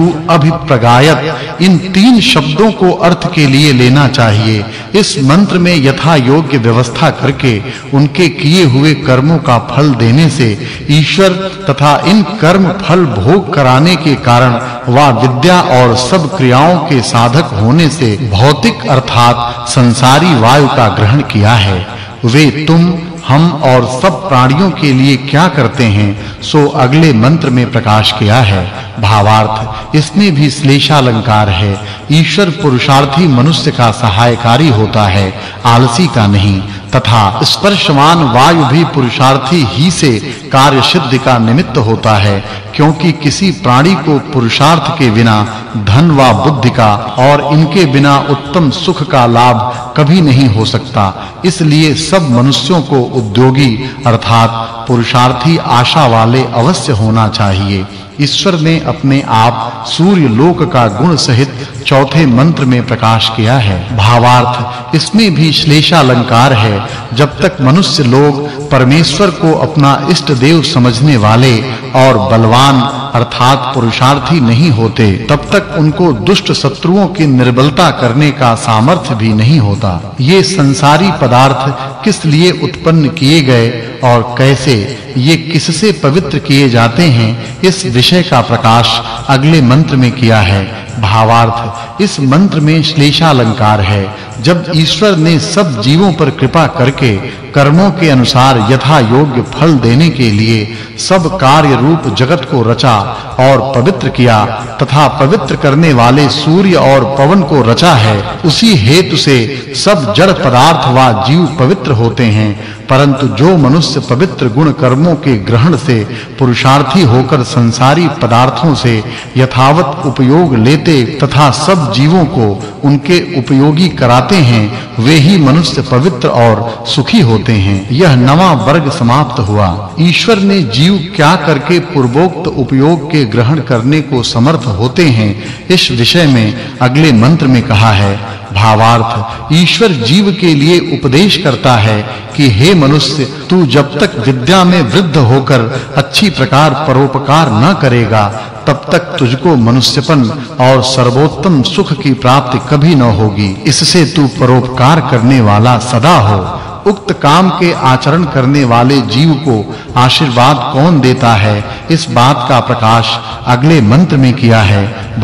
अभिप्रगायत इन तीन शब्दों को अर्थ के लिए लेना चाहिए। इस मंत्र में यथा योग्य व्यवस्था करके उनके किए हुए कर्मों का फल देने से ईश्वर तथा इन कर्म फल भोग कराने के कारण वा विद्या और सब क्रियाओं के साधक होने से भौतिक अर्थात संसारी वायु का ग्रहण किया है। वे तुम हम और सब प्राणियों के लिए क्या करते हैं सो अगले मंत्र में प्रकाश किया है। भावार्थ इसमें भी श्लेषालंकार है। ईश्वर पुरुषार्थी मनुष्य का सहायकारी होता है, आलसी का नहीं। तथा स्पर्शवान वायु भी पुरुषार्थी ही से कार्य सिद्धि का निमित्त होता है, क्योंकि किसी प्राणी को पुरुषार्थ के बिना धन व बुद्धि का और इनके बिना उत्तम सुख का लाभ कभी नहीं हो सकता। इसलिए सब मनुष्यों को उद्योगी अर्थात पुरुषार्थी आशा वाले अवश्य होना चाहिए। ईश्वर ने अपने आप सूर्य लोक का गुण सहित चौथे मंत्र में प्रकाश किया है। भावार्थ इसमें भी श्लेषालंकार है। जब तक मनुष्य लोग परमेश्वर को अपना इष्ट देव समझने वाले और बलवान अर्थात पुरुषार्थी नहीं होते, तब तक उनको दुष्ट शत्रुओं की निर्बलता करने का सामर्थ्य भी नहीं होता। ये संसारी पदार्थ किस लिए उत्पन्न किए गए और कैसे ये किससे पवित्र किए जाते हैं, इस विषय का प्रकाश अगले मंत्र में किया है। भावार्थ इस मंत्र में श्लेषालंकार है। जब ईश्वर ने सब जीवों पर कृपा करके कर्मों के अनुसार यथा योग्य फल देने के लिए सब कार्य रूप जगत को रचा और पवित्र किया तथा पवित्र करने वाले सूर्य और पवन को रचा है, उसी हेतु से सब जड़ पदार्थ व जीव पवित्र होते हैं। परंतु जो मनुष्य पवित्र गुण कर्मों के ग्रहण से पुरुषार्थी होकर संसारी पदार्थों से यथावत उपयोग लेते तथा सब जीवों को उनके उपयोगी कराते हैं, वे ही मनुष्य पवित्र और सुखी होते हैं। यह नवा वर्ग समाप्त हुआ। ईश्वर ने जीव क्या करके पूर्वोक्त उपयोग के ग्रहण करने को समर्थ होते हैं, इस विषय में अगले मंत्र में कहा है। भावार्थ ईश्वर जीव के लिए उपदेश करता है कि हे मनुष्य, तू जब तक विद्या में वृद्ध होकर अच्छी प्रकार परोपकार न करेगा, तब तक तुझको मनुष्यपन और सर्वोत्तम सुख की प्राप्ति कभी न होगी। इससे तू परोपकार करने वाला सदा हो। उक्त काम के आचरण करने वाले जीव को आशीर्वाद कौन देता है, इस बात का प्रकाश अगले मंत्र में किया है।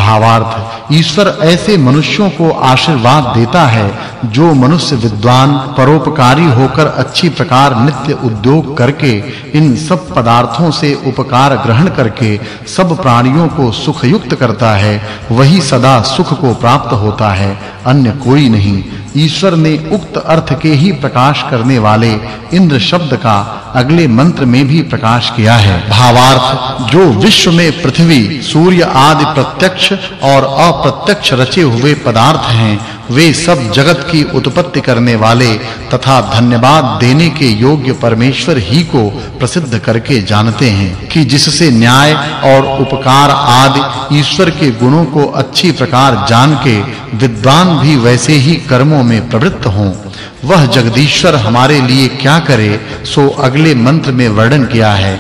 भावार्थ ईश्वर ऐसे मनुष्यों को आशीर्वाद देता है जो मनुष्य विद्वान परोपकारी होकर अच्छी प्रकार नित्य उद्योग करके इन सब पदार्थों से उपकार ग्रहण करके सब प्राणियों को सुखयुक्त करता है, वही सदा सुख को प्राप्त होता है, अन्य कोई नहीं। ईश्वर ने उक्त अर्थ के ही प्रकाश करने वाले इंद्र शब्द का अगले मंत्र में भी प्रकाश किया है। भावार्थ जो विश्व में पृथ्वी, सूर्य आदि प्रत्यक्ष और अप्रत्यक्ष रचे हुए पदार्थ हैं, वे सब जगत की उत्पत्ति करने वाले तथा धन्यवाद देने के योग्य परमेश्वर ही को प्रसिद्ध करके जानते हैं कि जिससे न्याय और उपकार आदि ईश्वर के गुणों को अच्छी प्रकार जान के विद्वान भी वैसे ही कर्मों में प्रवृत्त हों। वह जगदीश्वर हमारे लिए क्या करे सो अगले मंत्र में वर्णन किया है।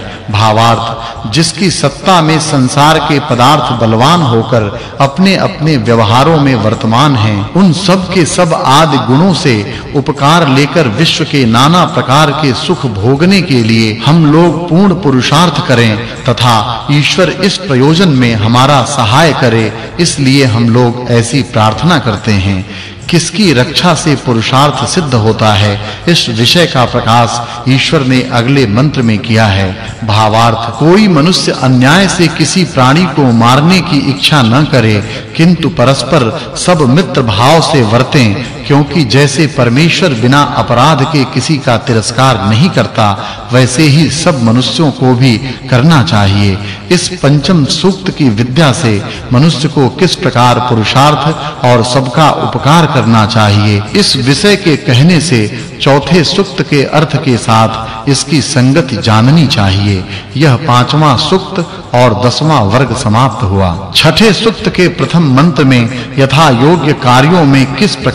भावार्थ जिसकी सत्ता में संसार के पदार्थ बलवान होकर अपने-अपने व्यवहारों में वर्तमान हैं, उन सब के सब आदि गुणों से उपकार लेकर विश्व के नाना प्रकार के सुख भोगने के लिए हम लोग पूर्ण पुरुषार्थ करें तथा ईश्वर इस प्रयोजन में हमारा सहाय करे, इसलिए हम लोग ऐसी प्रार्थना करते हैं। किसकी रक्षा से पुरुषार्थ सिद्ध होता है, इस विषय का प्रकाश ईश्वर ने अगले मंत्र में किया है। भावार्थ कोई मनुष्य अन्याय से किसी प्राणी को मारने की इच्छा न करे, किंतु परस्पर सब मित्र भाव से वर्तें, क्योंकि जैसे परमेश्वर बिना अपराध के किसी का तिरस्कार नहीं करता, वैसे ही सब मनुष्यों को भी करना चाहिए। इस पंचम सूक्त की विद्या से मनुष्य को किस प्रकार पुरुषार्थ और सबका उपकार करना चाहिए, इस विषय के कहने से चौथे सूक्त के अर्थ के साथ इसकी संगति जाननी चाहिए। यह पांचवां सूक्त और दसवां वर्ग समाप्त हुआ। छठे सूक्त के प्रथम मंत्र में यथा योग्य कार्यों में किस प्रकार से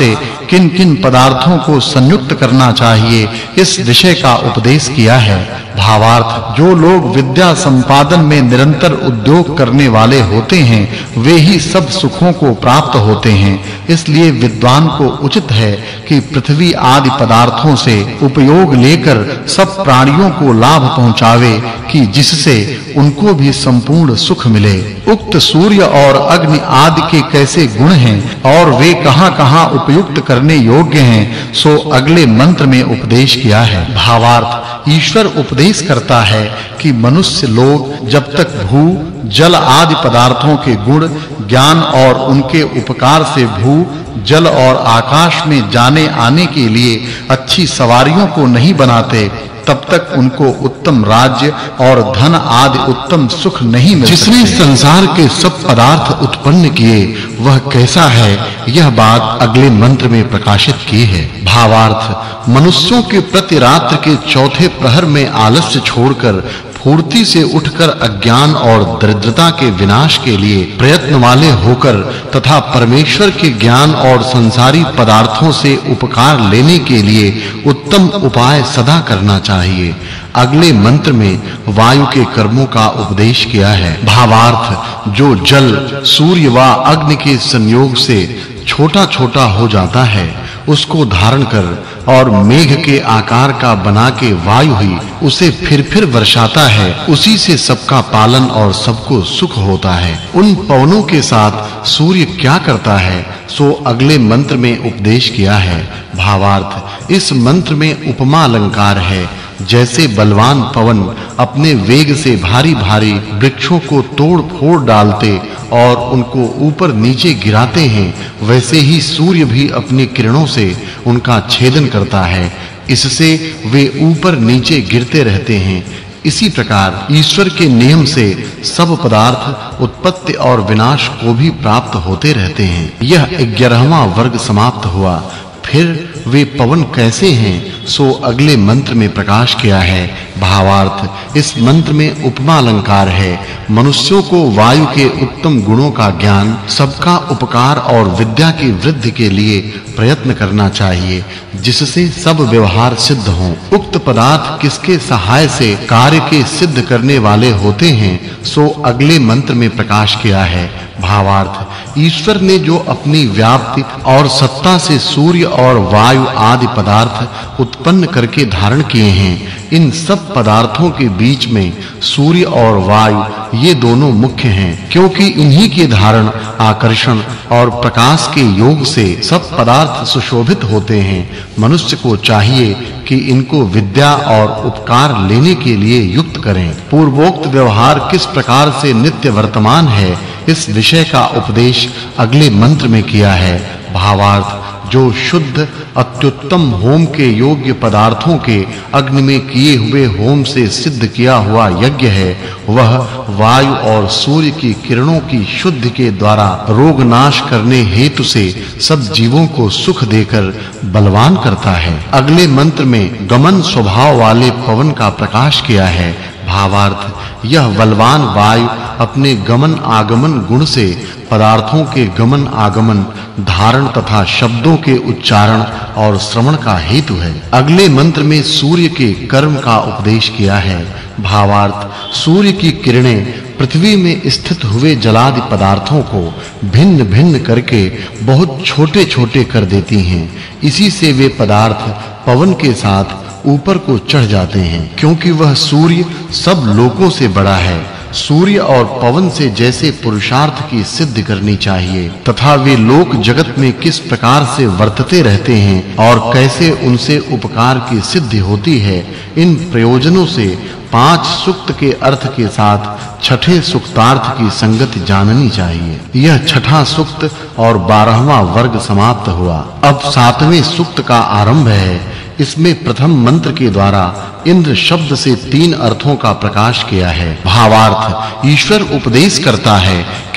से किन-किन पदार्थों को संयुक्त करना चाहिए इस विषय का उपदेश किया है। भावार्थ, जो लोग विद्या संपादन में निरंतर उद्योग करने वाले होते हैं वे ही सब सुखों को प्राप्त होते हैं। इसलिए विद्वान को उचित है कि पृथ्वी आदि पदार्थों से उपयोग लेकर सब प्राणियों को लाभ पहुंचावे कि जिससे उनको भी संपूर्ण सुख मिले। उक्त सूर्य और अग्नि आदि के कैसे गुण हैं और वे कहां-कहां उपयुक्त करने योग्य हैं सो अगले मंत्र में उपदेश किया है। भावार्थ, ईश्वर उपदेश करता है कि मनुष्य लोग जब तक भू जल आदि पदार्थों के गुण ज्ञान और उनके उपकार से भू जल और आकाश में जाने आने के लिए अच्छी सवारियों को नहीं बनाते तब तक उनको उत्तम राज्य और धन आदि उत्तम सुख नहीं मिल सकते। जिसने संसार के सब पदार्थ उत्पन्न किए वह कैसा है यह बात अगले मंत्र में प्रकाशित की है। भावार्थ, मनुष्यों के प्रति रात्रि के चौथे प्रहर में आलस्य छोड़कर फूर्ति से उठकर अज्ञान और दरिद्रता के विनाश के लिए प्रयत्न वाले होकर तथा परमेश्वर के ज्ञान और संसारी पदार्थों से उपकार लेने के लिए उत्तम उपाय सदा करना चाहिए। अगले मंत्र में वायु के कर्मों का उपदेश किया है। भावार्थ, जो जल सूर्य व अग्नि के संयोग से छोटा-छोटा हो जाता है उसको धारण कर और मेघ के आकार का बना के वायु ही उसे फिर-फिर वर्षाता है, उसी से सबका पालन और सबको सुख होता है। उन पवनों के साथ सूर्य क्या करता है सो अगले मंत्र में उपदेश किया है। भावार्थ, इस मंत्र में उपमा अलंकार है। जैसे बलवान पवन अपने वेग से भारी-भारी वृक्षों को तोड़-फोड़ डालते और उनको ऊपर नीचे गिराते हैं वैसे ही सूर्य भी अपनी किरणों से उनका छेदन करता है, इससे वे ऊपर नीचे गिरते रहते हैं। इसी प्रकार ईश्वर के नियम से सब पदार्थ उत्पत्ति और विनाश को भी प्राप्त होते रहते हैं। यह ग्यारहवां वर्ग समाप्त हुआ। फिर वे पवन कैसे हैं सो अगले मंत्र में प्रकाश किया है। भावार्थ, इस मंत्र में उपमा अलंकार है। मनुष्यों को वायु के उत्तम गुणों का ज्ञान सबका उपकार और विद्या की वृद्धि के लिए प्रयत्न करना चाहिए जिससे सब व्यवहार सिद्ध हों। उक्त पदार्थ किसके सहाय से कार्य के सिद्ध करने वाले होते हैं सो अगले मंत्र में प्रकाश किया है। भावार्थ, ईश्वर ने जो अपनी व्याप्ति और सत्ता से सूर्य और वायु आदि पदार्थ उत्पन्न करके धारण किए हैं, इन सब पदार्थों के बीच में सूर्य और वायु ये दोनों मुख्य हैं, क्योंकि इन्हीं के धारण, आकर्षण और प्रकाश के योग से सब पदार्थ सुशोभित होते हैं। मनुष्य को चाहिए कि इनको विद्या और उपकार लेने के लिए युक्त करें। पूर्वोक्त व्यवहार किस प्रकार से नित्य वर्तमान है इस विषय का उपदेश अगले मंत्र में किया है। भावार्थ, जो शुद्ध अत्युत्तम होम के योग्य पदार्थों के अग्नि में किए हुए होम से सिद्ध किया हुआ यज्ञ है वह वायु और सूर्य की किरणों की शुद्धि के द्वारा रोग नाश करने हेतु से सब जीवों को सुख देकर बलवान करता है। अगले मंत्र में गमन स्वभाव वाले पवन का प्रकाश किया है। भावार्थ, यह बलवान वायु अपने गमन आगमन गुण से पदार्थों के गमन आगमन, धारण तथा शब्दों के उच्चारण और श्रवण का हेतु है। अगले मंत्र में सूर्य के कर्म का उपदेश किया है। भावार्थ, सूर्य की किरणें पृथ्वी में स्थित हुए जलादि पदार्थों को भिन्न-भिन्न करके बहुत छोटे-छोटे कर देती हैं। इसी से वे पदार्थ पवन के साथ ऊपर को चढ़ जाते हैं, क्योंकि वह सूर्य सब लोकों से बड़ा है। सूर्य और पवन से जैसे पुरुषार्थ की सिद्धि करनी चाहिए तथा वे लोक जगत में किस प्रकार से वर्तते रहते हैं और कैसे उनसे उपकार की सिद्धि होती है, इन प्रयोजनों से पांच सूक्त के अर्थ के साथ छठे सूक्तार्थ की संगति जाननी चाहिए। यह छठा सूक्त और बारहवां वर्ग समाप्त हुआ। अब सातवें सूक्त का आरंभ है। इसमें प्रथम मंत्र के द्वारा इंद्र शब्द से तीन अर्थों का प्रकाश किया है। भावार्थ, ईश्वर उपदेश करता है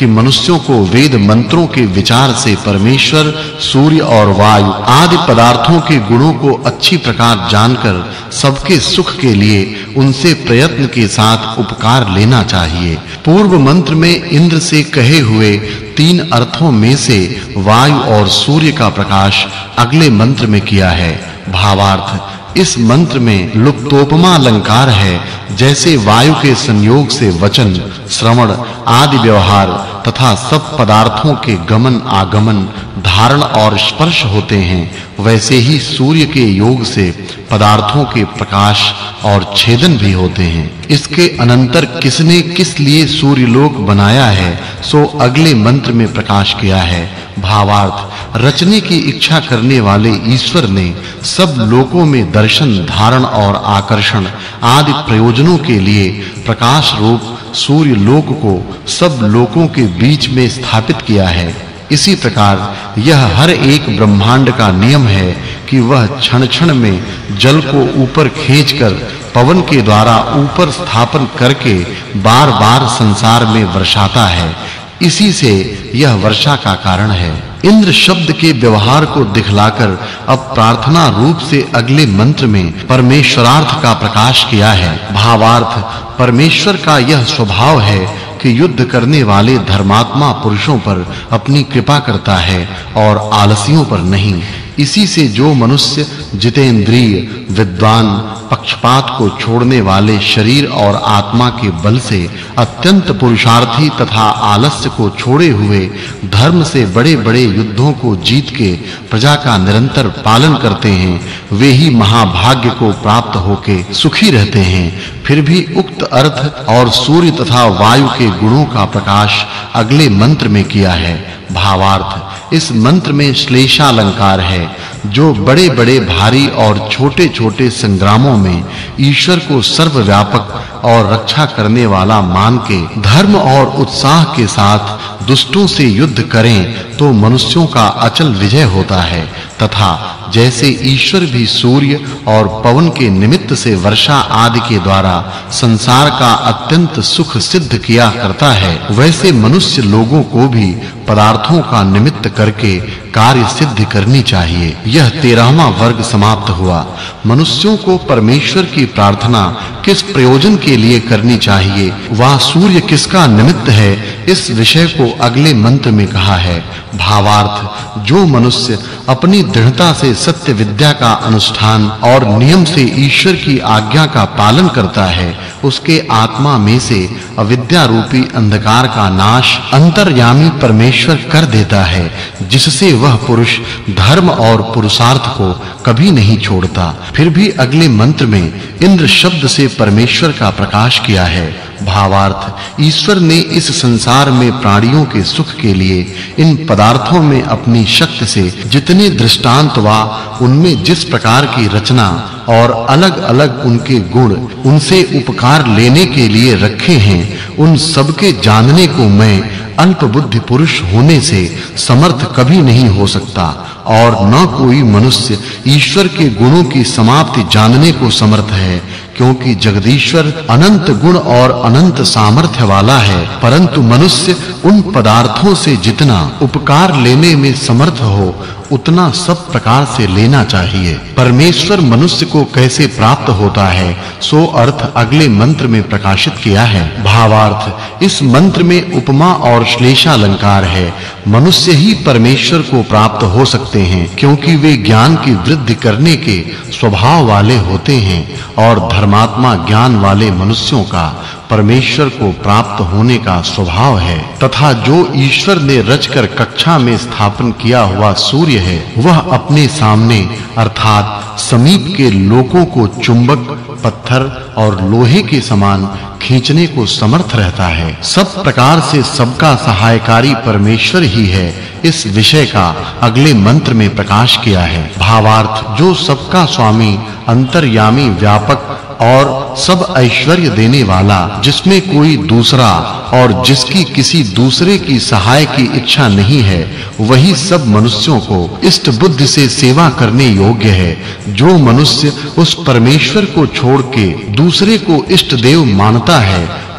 कि मनुष्यों को वेद मंत्रों के विचार से परमेश्वर, सूर्य और वायु आदि पदार्थों के गुणों को अच्छी प्रकार जानकर सबके सुख के लिए उनसे प्रयत्न के साथ उपकार लेना चाहिए। पूर्व मंत्र में इंद्र से कहे हुए तीन अर्थों में से वायु और सूर्य का प्रकाश अगले मंत्र में किया है। भावार्थ: इस मंत्र में लुप्तोपमा अलंकार है। जैसे वायु के संयोग से वचन, श्रवण आदि व्यवहार तथा सब पदार्थों के गमन आगमन, धारण और स्पर्श होते हैं, वैसे ही सूर्य के योग से पदार्थों के प्रकाश और छेदन भी होते हैं। इसके अनंतर किसने किस लिए सूर्य लोक बनाया है सो अगले मंत्र में प्रकाश किया है। भावार्थ: रचने की इच्छा करने वाले ईश्वर ने सब लोकों में दर्शन, धारण और आकर्षण आदि प्रयोजनों के लिए प्रकाश रूप सूर्य लोक को सब लोकों के बीच में स्थापित किया है। इसी प्रकार यह हर एक ब्रह्मांड का नियम है कि वह क्षण-क्षण में जल को ऊपर खींचकर पवन के द्वारा ऊपर स्थापन करके बार-बार संसार में वर्षाता है। इसी से यह वर्षा का कारण है। इंद्र शब्द के व्यवहार को दिखलाकर अब प्रार्थना रूप से अगले मंत्र में परमेश्वरार्थ का प्रकाश किया है। भावार्थ: परमेश्वर का यह स्वभाव है कि युद्ध करने वाले धर्मात्मा पुरुषों पर अपनी कृपा करता है और आलसियों पर नहीं। इसी से जो मनुष्य जितेंद्रिय, विद्वान, पक्षपात को छोड़ने वाले शरीर और आत्मा के बल से अत्यंत पुरुषार्थी तथा आलस्य को छोड़े हुए धर्म से बड़े-बड़े युद्धों को जीत के प्रजा का निरंतर पालन करते हैं, वे ही महाभाग्य को प्राप्त होके सुखी रहते हैं। फिर भी उक्त अर्थ और सूर्य तथा वायु के गुणों का प्रकाश अगले मंत्र में किया है। भावार्थ: इस मंत्र में श्लेषालंकार है। जो बड़े-बड़े भारी और छोटे-छोटे संग्रामों में ईश्वर को सर्वव्यापक और रक्षा करने वाला मान के धर्म और उत्साह के साथ दुष्टों से युद्ध करें तो मनुष्यों का अचल विजय होता है। तथा जैसे ईश्वर भी सूर्य और पवन के निमित्त से वर्षा आदि के द्वारा संसार का अत्यंत सुख सिद्ध किया करता है, वैसे मनुष्य लोगों को भी पदार्थों का निमित्त करके कार्य सिद्ध करनी चाहिए। यह तेरहवां वर्ग समाप्त हुआ। मनुष्यों को परमेश्वर की प्रार्थना किस प्रयोजन के लिए करनी चाहिए, वह सूर्य किसका निमित्त है, इस विषय को अगले मंत्र में कहा है। भावार्थ: जो मनुष्य अपनी दृढ़ता से सत्य विद्या का अनुष्ठान और नियम से ईश्वर की आज्ञा का पालन करता है, उसके आत्मा में से अविद्या रूपी अंधकार का नाश अंतर्यामी परमेश्वर कर देता है, जिससे वह पुरुष धर्म और पुरुषार्थ को कभी नहीं छोड़ता। फिर भी अगले मंत्र में इंद्र शब्द से परमेश्वर का प्रकाश किया है। भावार्थ: ईश्वर ने इस संसार में प्राणियों के सुख के लिए इन पदार्थों में अपनी शक्ति से जितने दृष्टांत वा उनमें जिस प्रकार की रचना और अलग-अलग उनके गुण उनसे उपकार लेने के लिए रखे हैं, उन सब के जानने को मैं अल्प बुद्धि पुरुष होने से समर्थ कभी नहीं हो सकता और न कोई मनुष्य ईश्वर के गुणों की समाप्ति जानने को समर्थ है, क्योंकि जगदीश्वर अनंत गुण और अनंत सामर्थ्य वाला है। परंतु मनुष्य उन पदार्थों से जितना उपकार लेने में समर्थ हो उतना सब प्रकार से लेना चाहिए। परमेश्वर मनुष्य को कैसे प्राप्त होता है सो अर्थ अगले मंत्र में प्रकाशित किया है। भावार्थ: इस मंत्र में उपमा और श्लेषालंकार है। मनुष्य ही परमेश्वर को प्राप्त हो सकते हैं, क्योंकि वे ज्ञान की वृद्धि करने के स्वभाव वाले होते हैं और धर्मात्मा ज्ञान वाले मनुष्यों का परमेश्वर को प्राप्त होने का स्वभाव है। तथा जो ईश्वर ने रचकर कक्षा में स्थापन किया हुआ सूर्य है, वह अपने सामने अर्थात समीप के लोकों को चुंबक, पत्थर और लोहे के समान खींचने को समर्थ रहता है। सब प्रकार से सबका सहायकारी परमेश्वर ही है। इस विषय का अगले मंत्र में प्रकाश किया है। भावार्थ: जो सबका स्वामी, अंतर्यामी, व्यापक और सब ऐश्वर्य देने वाला, जिसमें कोई दूसरा और जिसकी किसी दूसरे की सहाय की इच्छा नहीं है, वही सब मनुष्यों को इष्ट बुद्धि से सेवा करने योग्य है। जो मनुष्य उस परमेश्वर को छोड़ के दूसरे को इष्ट देव मानता है,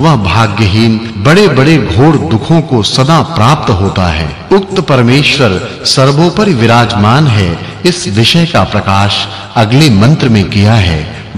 वह भाग्यहीन बड़े-बड़े घोर दुखों को सदा प्राप्त होता है। उक्त परमेश्वर सर्वोपरि विराजमान है, इस विषय का प्रकाश अगले मंत्र में किया है।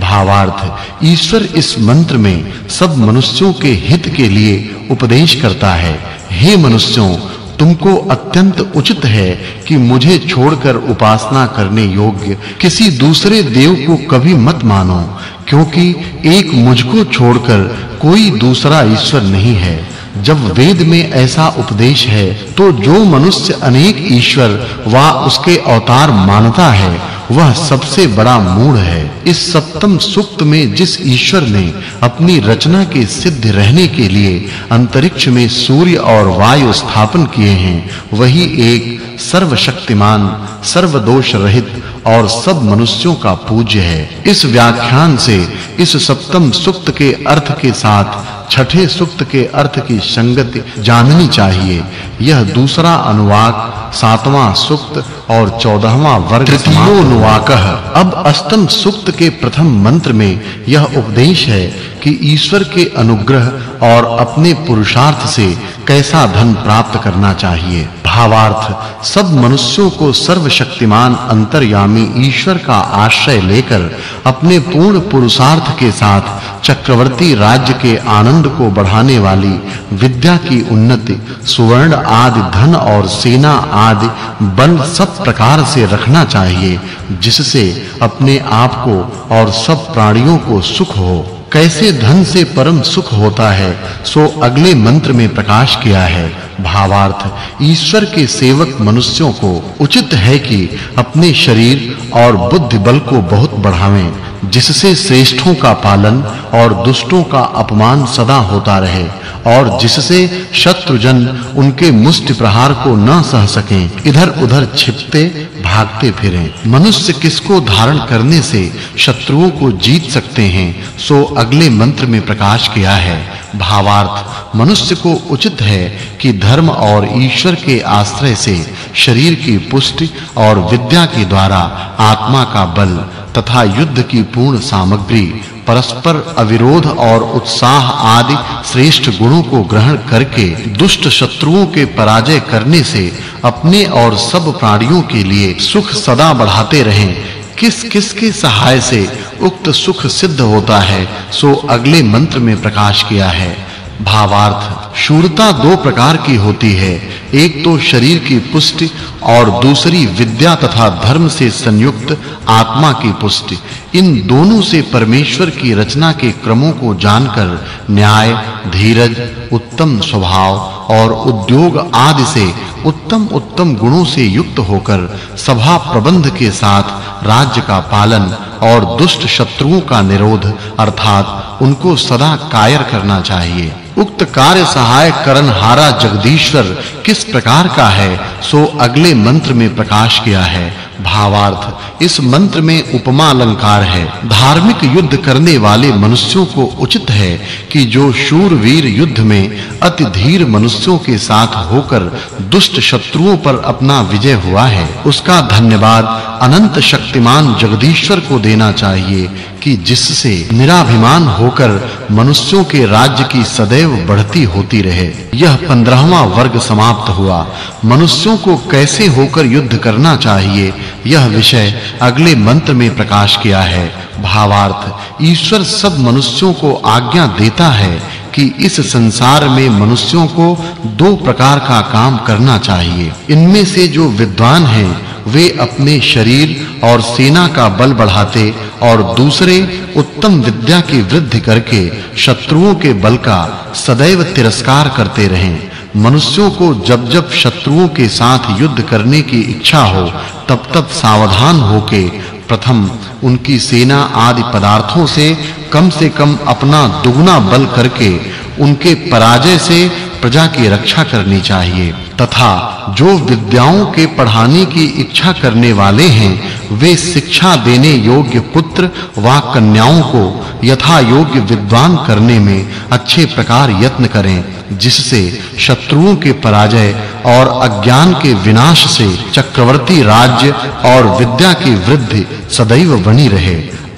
भावार्थ, ईश्वर इस मंत्र में सब मनुष्यों के हित के लिए उपदेश करता है। हे मनुष्यों, तुमको अत्यंत उचित है कि मुझे छोड़कर उपासना करने योग्य किसी दूसरे देव को कभी मत मानो, क्योंकि एक मुझको छोड़कर कोई दूसरा ईश्वर नहीं है। जब वेद में ऐसा उपदेश है, तो जो मनुष्य अनेक ईश्वर वा उसके अवतार मानता है, वह सबसे बड़ा मूढ़ है। इस सप्तम सूक्त में जिस ईश्वर ने अपनी रचना के सिद्ध रहने के लिए अंतरिक्ष में सूर्य और वायु स्थापन किए हैं, वही एक सर्वशक्तिमान, सर्वदोष रहित और सब मनुष्यों का पूज्य है। इस व्याख्यान से इस सप्तम सूक्त के अर्थ के साथ छठे सूक्त के अर्थ की संगति जाननी चाहिए। यह दूसरा अनुवाक, सातवां सूक्त और चौदहवां वर्ग तृतीयोनुवाकः। अब अष्टम सूक्त के प्रथम मंत्र में यह उपदेश है कि ईश्वर के अनुग्रह और अपने पुरुषार्थ से कैसा धन प्राप्त करना चाहिए। भावार्थ, सब मनुष्यों को सर्वशक्तिमान अंतर्यामी ईश्वर का आश्रय लेकर अपने पूर्ण पुरुषार्थ के साथ चक्रवर्ती राज्य के आनंद को बढ़ाने वाली विद्या की उन्नति, सुवर्ण आदि धन और सेना आदि बल सब प्रकार से रखना चाहिए, जिससे अपने आप को और सब प्राणियों को सुख हो। कैसे धन से परम सुख होता है, सो अगले मंत्र में प्रकाश किया है। भावार्थ, ईश्वर के सेवक मनुष्यों को उचित है कि अपने शरीर और बुद्धि बल को बहुत बढ़ावें, जिससे श्रेष्ठों का पालन और दुष्टों का अपमान सदा होता रहे, और जिससे शत्रुजन उनके मुष्टि प्रहार को न सह सकें, इधर-उधर छिपते भागते फिरें। मनुष्य किसको धारण करने से शत्रुओं को जीत सकते हैं, सो अगले मंत्र में प्रकाश किया है। भावार्थ, मनुष्य को उचित है कि धर्म और ईश्वर के आश्रय से शरीर की पुष्टि और विद्या के द्वारा आत्मा का बल तथा युद्ध की पूर्ण सामग्री, परस्पर अविरोध और उत्साह आदि श्रेष्ठ गुणों को ग्रहण करके दुष्ट शत्रुओं के पराजय करने से अपने और सब प्राणियों के लिए सुख सदा बढ़ाते रहें। किस-किस के सहाय से उक्त सुख सिद्ध होता है, सो अगले मंत्र में प्रकाश किया है। भावार्थ, शूरता दो प्रकार की होती है, एक तो शरीर की पुष्टि और दूसरी विद्या तथा धर्म से संयुक्त आत्मा की पुष्टि। इन दोनों से परमेश्वर की रचना के क्रमों को जानकर न्याय, धीरज, उत्तम स्वभाव और उद्योग आदि से उत्तम उत्तम गुणों से युक्त होकर सभा प्रबंध के साथ राज्य का पालन और दुष्ट शत्रुओं का निरोध अर्थात उनको सदा कायर करना चाहिए। उक्त कार्य सहाय करनहारा जगदीश्वर किस प्रकार का है, सो अगले मंत्र में प्रकाश किया है। भावार्थ, इस मंत्र में उपमा अलंकार है। धार्मिक युद्ध करने वाले मनुष्यों को उचित है कि जो शूरवीर युद्ध में अति धीर मनुष्यों के साथ होकर दुष्ट शत्रुओं पर अपना विजय हुआ है, उसका धन्यवाद अनंत शक्तिमान जगदीश्वर को देना चाहिए कि जिससे निराभिमान होकर मनुष्यों के राज्य की सदैव बढ़ती होती रहे। यह पंद्रहवां वर्ग समाप्त हुआ। मनुष्यों को कैसे होकर युद्ध करना चाहिए, यह विषय अगले मंत्र में प्रकाश किया है। भावार्थ, ईश्वर सब मनुष्यों को आज्ञा देता है कि इस संसार में मनुष्यों को दो प्रकार का काम करना चाहिए। इनमें से जो विद्वान हैं, वे अपने शरीर और सेना का बल बढ़ाते और दूसरे उत्तम विद्या की वृद्धि करके शत्रुओं के बल का सदैव तिरस्कार करते रहें। मनुष्यों को जब जब शत्रुओं के साथ युद्ध करने की इच्छा हो, तब तब सावधान होके प्रथम उनकी सेना आदि पदार्थों से कम से कम अपना दुगना बल करके उनके पराजय से प्रजा की रक्षा करनी चाहिए, तथा जो विद्याओं के पढ़ाने की इच्छा करने वाले हैं, वे शिक्षा देने योग्य पुत्र व कन्याओं को यथा योग्य विद्वान करने में अच्छे प्रकार यत्न करें, जिससे शत्रुओं के पराजय और अज्ञान के विनाश से चक्रवर्ती राज्य और विद्या की वृद्धि सदैव बनी रहे।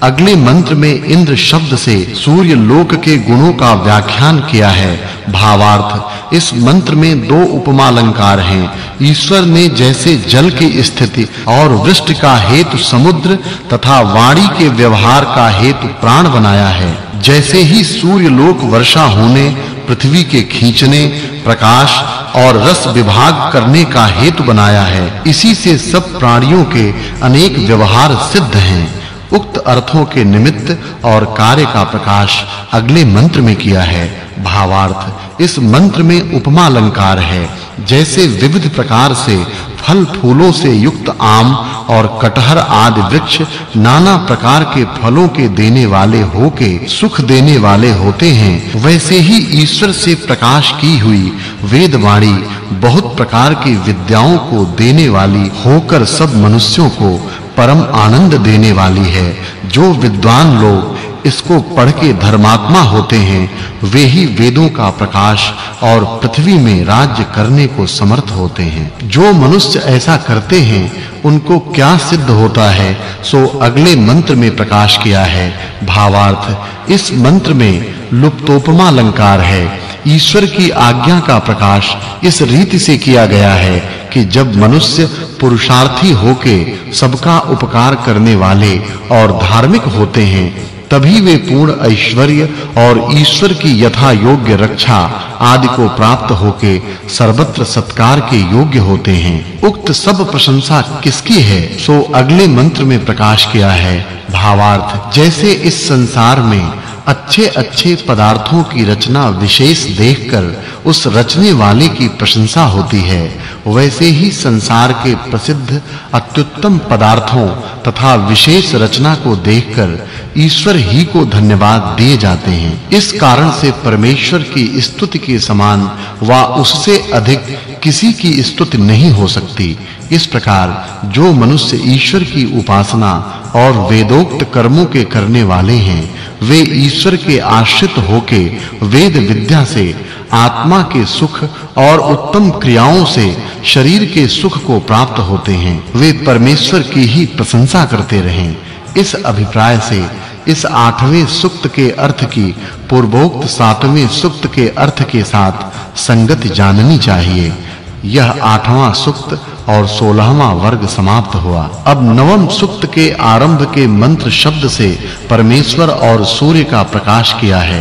अगले मंत्र में इंद्र शब्द से सूर्य लोक के गुणों का व्याख्यान किया है। भावार्थ, इस मंत्र में दो उपमा अलंकार हैं। ईश्वर ने जैसे जल की स्थिति और वृष्टि का हेतु समुद्र तथा वाणी के व्यवहार का हेतु प्राण बनाया है, जैसे ही सूर्य लोक वर्षा होने, पृथ्वी के खींचने, प्रकाश और रस विभाग करने का हेतु बनाया है, इसी से सब प्राणियों के अनेक व्यवहार सिद्ध हैं। उक्त अर्थों के निमित्त और कार्य का प्रकाश अगले मंत्र में किया है। भावार्थ, इस मंत्र में उपमा अलंकार है। जैसे विविध प्रकार से फल फूलों से युक्त आम और कटहर आदि वृक्ष नाना प्रकार के फलों के देने वाले होके सुख देने वाले होते हैं, वैसे ही ईश्वर से प्रकाश की हुई वेदवाणी बहुत प्रकार की विद्याओं को देने वाली होकर सब मनुष्यों को परम आनंद देने वाली है। जो विद्वान लोग इसको पढ़ के धर्मात्मा होते हैं, वे ही वेदों का प्रकाश और पृथ्वी में राज्य करने को समर्थ होते हैं। जो मनुष्य ऐसा करते हैं, उनको क्या सिद्ध होता है, सो अगले मंत्र में प्रकाश किया है। भावार्थ, इस मंत्र में लुप्तोपमा अलंकार है। ईश्वर की आज्ञा का प्रकाश इस रीति से किया गया है कि जब मनुष्य पुरुषार्थी होके सबका उपकार करने वाले और धार्मिक होते हैं, तभी वे पूर्ण ऐश्वर्य और ईश्वर की यथा योग्य रक्षा आदि को प्राप्त होके सर्वत्र सत्कार के योग्य होते हैं। उक्त सब प्रशंसा किसकी है, सो अगले मंत्र में प्रकाश किया है। भावार्थ, जैसे इस संसार में अच्छे-अच्छे पदार्थों की रचना विशेष देखकर उस रचने वाले की प्रशंसा होती है, वैसे ही संसार के प्रसिद्ध अत्युत्तम पदार्थों तथा विशेष रचना को देखकर ईश्वर ही को धन्यवाद दिए जाते हैं। इस कारण से परमेश्वर की स्तुति के समान व उससे अधिक किसी की स्तुति नहीं हो सकती। इस प्रकार जो मनुष्य ईश्वर की उपासना और वेदोक्त कर्मों के करने वाले हैं, वे ईश्वर के आश्रित होके वेद विद्या से आत्मा के सुख और उत्तम क्रियाओं से शरीर के सुख को प्राप्त होते हैं। वे परमेश्वर की ही प्रशंसा करते रहें। इस अभिप्राय से इस आठवें सूक्त के अर्थ की पूर्वोक्त सातवें सूक्त के अर्थ के साथ संगति जाननी चाहिए। यह आठवां सूक्त और सोलहवां वर्ग समाप्त हुआ। अब नवम सूक्त के आरंभ के मंत्र शब्द से परमेश्वर और सूर्य का प्रकाश किया है।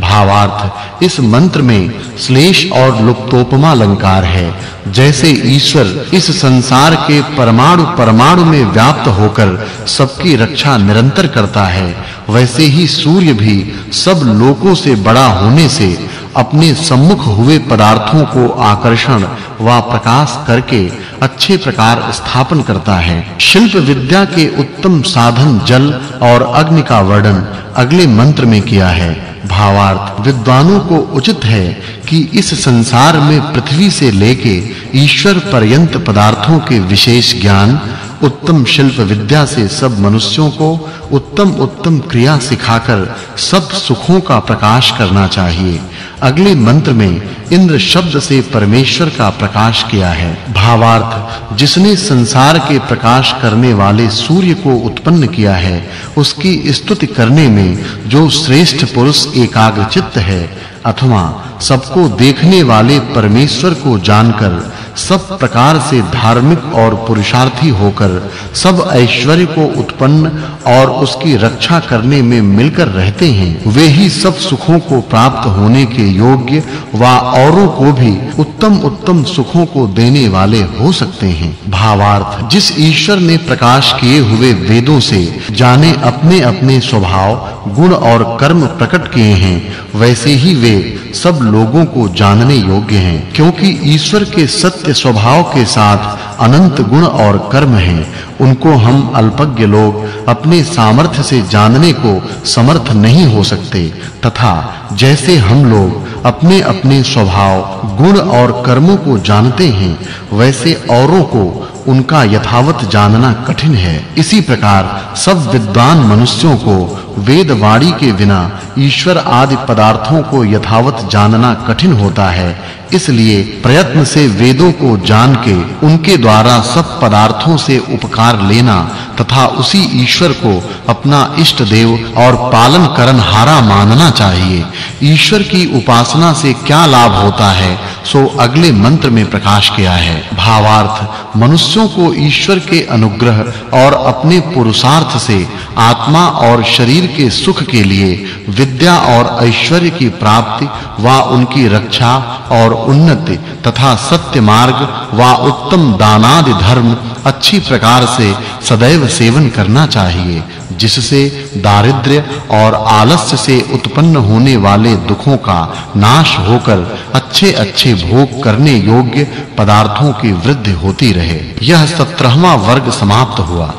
भावार्थ, इस मंत्र में श्लेष और लुप्तोपमा अलंकार है। जैसे ईश्वर इस संसार के परमाणु परमाणु में व्याप्त होकर सबकी रक्षा निरंतर करता है, वैसे ही सूर्य भी सब लोकों से बड़ा होने से अपने सम्मुख हुए पदार्थों को आकर्षण व प्रकाश करके अच्छे प्रकार स्थापन करता है। शिल्प विद्या के उत्तम साधन जल और अग्नि का वर्णन अगले मंत्र में किया है। भावार्थ, विद्वानों को उचित है कि इस संसार में पृथ्वी से लेके ईश्वर पर्यंत पदार्थों के विशेष ज्ञान, उत्तम शिल्प विद्या से सब मनुष्यों को उत्तम उत्तम क्रिया सिखाकर सब सुखों का प्रकाश करना चाहिए। अगले मंत्र में इंद्र शब्द से परमेश्वर का प्रकाश किया है। भावार्थ, जिसने संसार के प्रकाश करने वाले सूर्य को उत्पन्न किया है, उसकी स्तुति करने में जो श्रेष्ठ पुरुष एकाग्रचित्त है अथवा सबको देखने वाले परमेश्वर को जानकर सब प्रकार से धार्मिक और पुरुषार्थी होकर सब ऐश्वर्य को उत्पन्न और उसकी रक्षा करने में मिलकर रहते हैं, वे ही सब सुखों को प्राप्त होने के योग्य व औरों को भी उत्तम उत्तम सुखों को देने वाले हो सकते हैं। भावार्थ, जिस ईश्वर ने प्रकाश किए हुए वेदों से जाने अपने अपने स्वभाव गुण और कर्म प्रकट किए हैं, वैसे ही वे सब लोगों को जानने योग्य हैं, क्योंकि ईश्वर के सत्य स्वभाव के साथ अनंत गुण और कर्म हैं। उनको हम अल्पज्ञ लोग अपने सामर्थ्य से जानने को समर्थ नहीं हो सकते, तथा जैसे हम लोग अपने अपने स्वभाव गुण और कर्मों को जानते हैं, वैसे औरों को उनका यथावत जानना कठिन है। इसी प्रकार सब विद्वान मनुष्यों को वेद वाणी के बिना ईश्वर आदि पदार्थों को यथावत जानना कठिन होता है। इसलिए प्रयत्न से वेदों को जान के उनके द्वारा सब पदार्थों से उपकार लेना तथा उसी ईश्वर को अपना इष्ट देव और पालन करनहारा मानना चाहिए। ईश्वर की उपासना से क्या लाभ होता है सो अगले मंत्र में प्रकाश किया है। भावार्थ, मनुष्यों को ईश्वर के अनुग्रह और अपने पुरुषार्थ से आत्मा और शरीर के सुख के लिए विद्या और ऐश्वर्य की प्राप्ति व उनकी रक्षा और उन्नति तथा सत्य मार्ग व उत्तम दानादि धर्म अच्छी प्रकार से सदैव सेवन करना चाहिए, जिससे दारिद्र्य और आलस्य से उत्पन्न होने वाले दुखों का नाश होकर अच्छे-अच्छे भोग करने योग्य पदार्थों की वृद्धि होती रहे। यह सत्रहवां वर्ग समाप्त हुआ।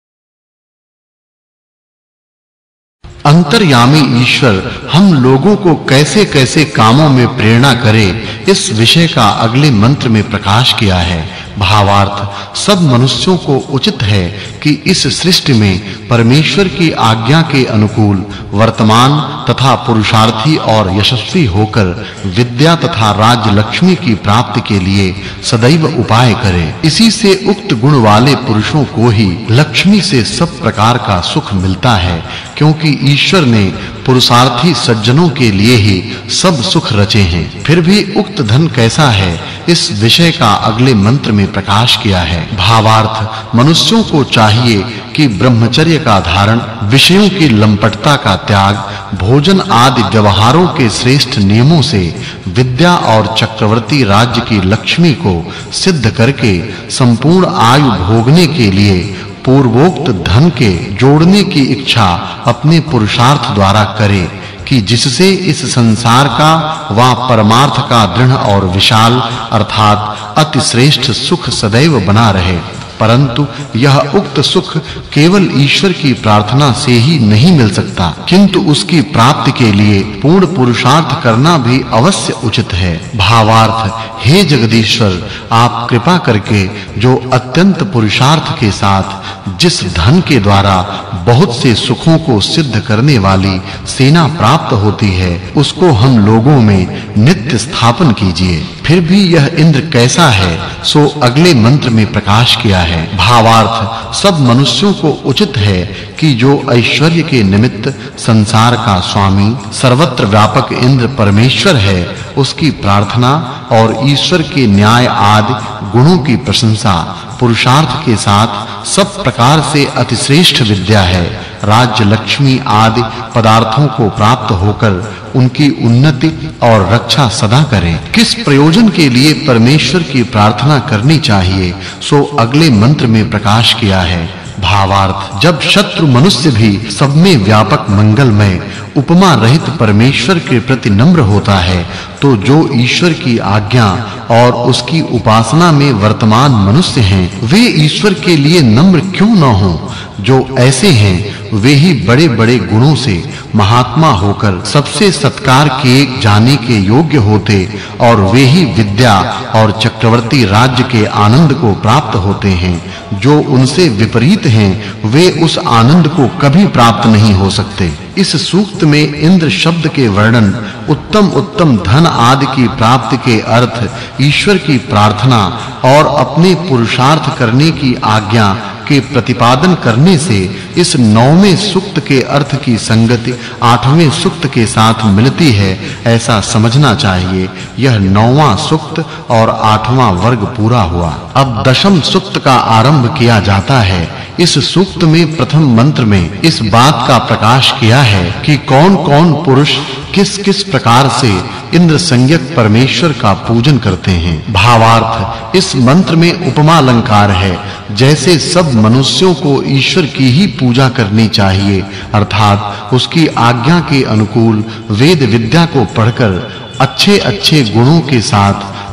अंतर्यामी ईश्वर हम लोगों को कैसे-कैसे कामों में प्रेरणा करे, इस विषय का अगले मंत्र में प्रकाश किया है। भावार्थ, सब मनुष्यों को उचित है कि इस सृष्टि में परमेश्वर की आज्ञा के अनुकूल वर्तमान तथा पुरुषार्थी और यशस्वी होकर विद्या तथा राज्य लक्ष्मी की प्राप्ति के लिए सदैव उपाय करे। इसी से उक्त गुण वाले पुरुषों को ही लक्ष्मी से सब प्रकार का सुख मिलता है, क्योंकि ईश्वर ने पुरुषार्थी सज्जनों के लिए ही सब सुख रचे हैं। फिर भी उक्त धन कैसा है, इस विषय का अगले मंत्र में प्रकाश किया है। भावार्थ, मनुष्यों को चाहिए कि ब्रह्मचर्य का धारण, विषयों की लंपटता का त्याग, भोजन आदि व्यवहारों के श्रेष्ठ नियमों से विद्या और चक्रवर्ती राज्य की लक्ष्मी को सिद्ध करके संपूर्ण आयु भोगने के लिए पूर्वोक्त धन के जोड़ने की इच्छा अपने पुरुषार्थ द्वारा करे, कि जिससे इस संसार का व परमार्थ का दृढ़ और विशाल अर्थात अति श्रेष्ठ सुख सदैव बना रहे। परंतु यह उक्त सुख केवल ईश्वर की प्रार्थना से ही नहीं मिल सकता, किंतु उसकी प्राप्ति के लिए पूर्ण पुरुषार्थ करना भी अवश्य उचित है। भावार्थ, हे जगदीश्वर, आप कृपा करके जो अत्यंत पुरुषार्थ के साथ जिस धन के द्वारा बहुत से सुखों को सिद्ध करने वाली सेना प्राप्त होती है, उसको हम लोगों में नित्य स्थापन कीजिए। फिर भी यह इंद्र कैसा है सो अगले मंत्र में प्रकाश किया है। भावार्थ, सब मनुष्यों को उचित है कि जो ऐश्वर्य के निमित्त संसार का स्वामी सर्वत्र व्यापक इंद्र परमेश्वर है, उसकी प्रार्थना और ईश्वर के न्याय आदि गुणों की प्रशंसा पुरुषार्थ के साथ सब प्रकार से अतिश्रेष्ठ विद्या है, राज्य लक्ष्मी आदि पदार्थों को प्राप्त होकर उनकी उन्नति और रक्षा सदा करें। किस प्रयोजन के लिए परमेश्वर की प्रार्थना करनी चाहिए सो अगले मंत्र में प्रकाश किया है। भावार्थ, जब शत्रु मनुष्य भी सब में व्यापक मंगलमय उपमा रहित परमेश्वर के प्रति नम्र होता है, तो जो ईश्वर की आज्ञा और उसकी उपासना में वर्तमान मनुष्य हैं, वे ईश्वर के लिए नम्र क्यों न हों? जो ऐसे हैं वे ही बड़े-बड़े गुणों से महात्मा होकर सबसे सत्कार किए जाने के योग्य होते, और वे ही विद्या और चक्रवर्ती राज्य के आनंद को प्राप्त होते हैं। जो उनसे विपरीत हैं वे उस आनंद को कभी प्राप्त नहीं हो सकते। इस सूक्त में इंद्र शब्द के वर्णन उत्तम उत्तम धन आदि की प्राप्ति के अर्थ, ईश्वर की प्रार्थना और अपने पुरुषार्थ करने की आज्ञा के प्रतिपादन करने से इस नौवें सूक्त के अर्थ की संगति आठवें सूक्त के साथ मिलती है, ऐसा समझना चाहिए। यह नौवां सूक्त और आठवां वर्ग पूरा हुआ। अब दशम सूक्त का आरंभ किया जाता है। इस सूक्त में प्रथम मंत्र में इस बात का प्रकाश किया है कि कौन-कौन पुरुष किस-किस प्रकार से इंद्र संज्ञक परमेश्वर का पूजन करते हैं। भावार्थ, इस मंत्र में उपमा अलंकार है। जैसे सब मनुष्यों को ईश्वर की ही पूजा करनी चाहिए, अर्थात उसकी आज्ञा के अनुकूल वेद विद्या को पढ़कर अच्छे-अच्छे गुणों के साथ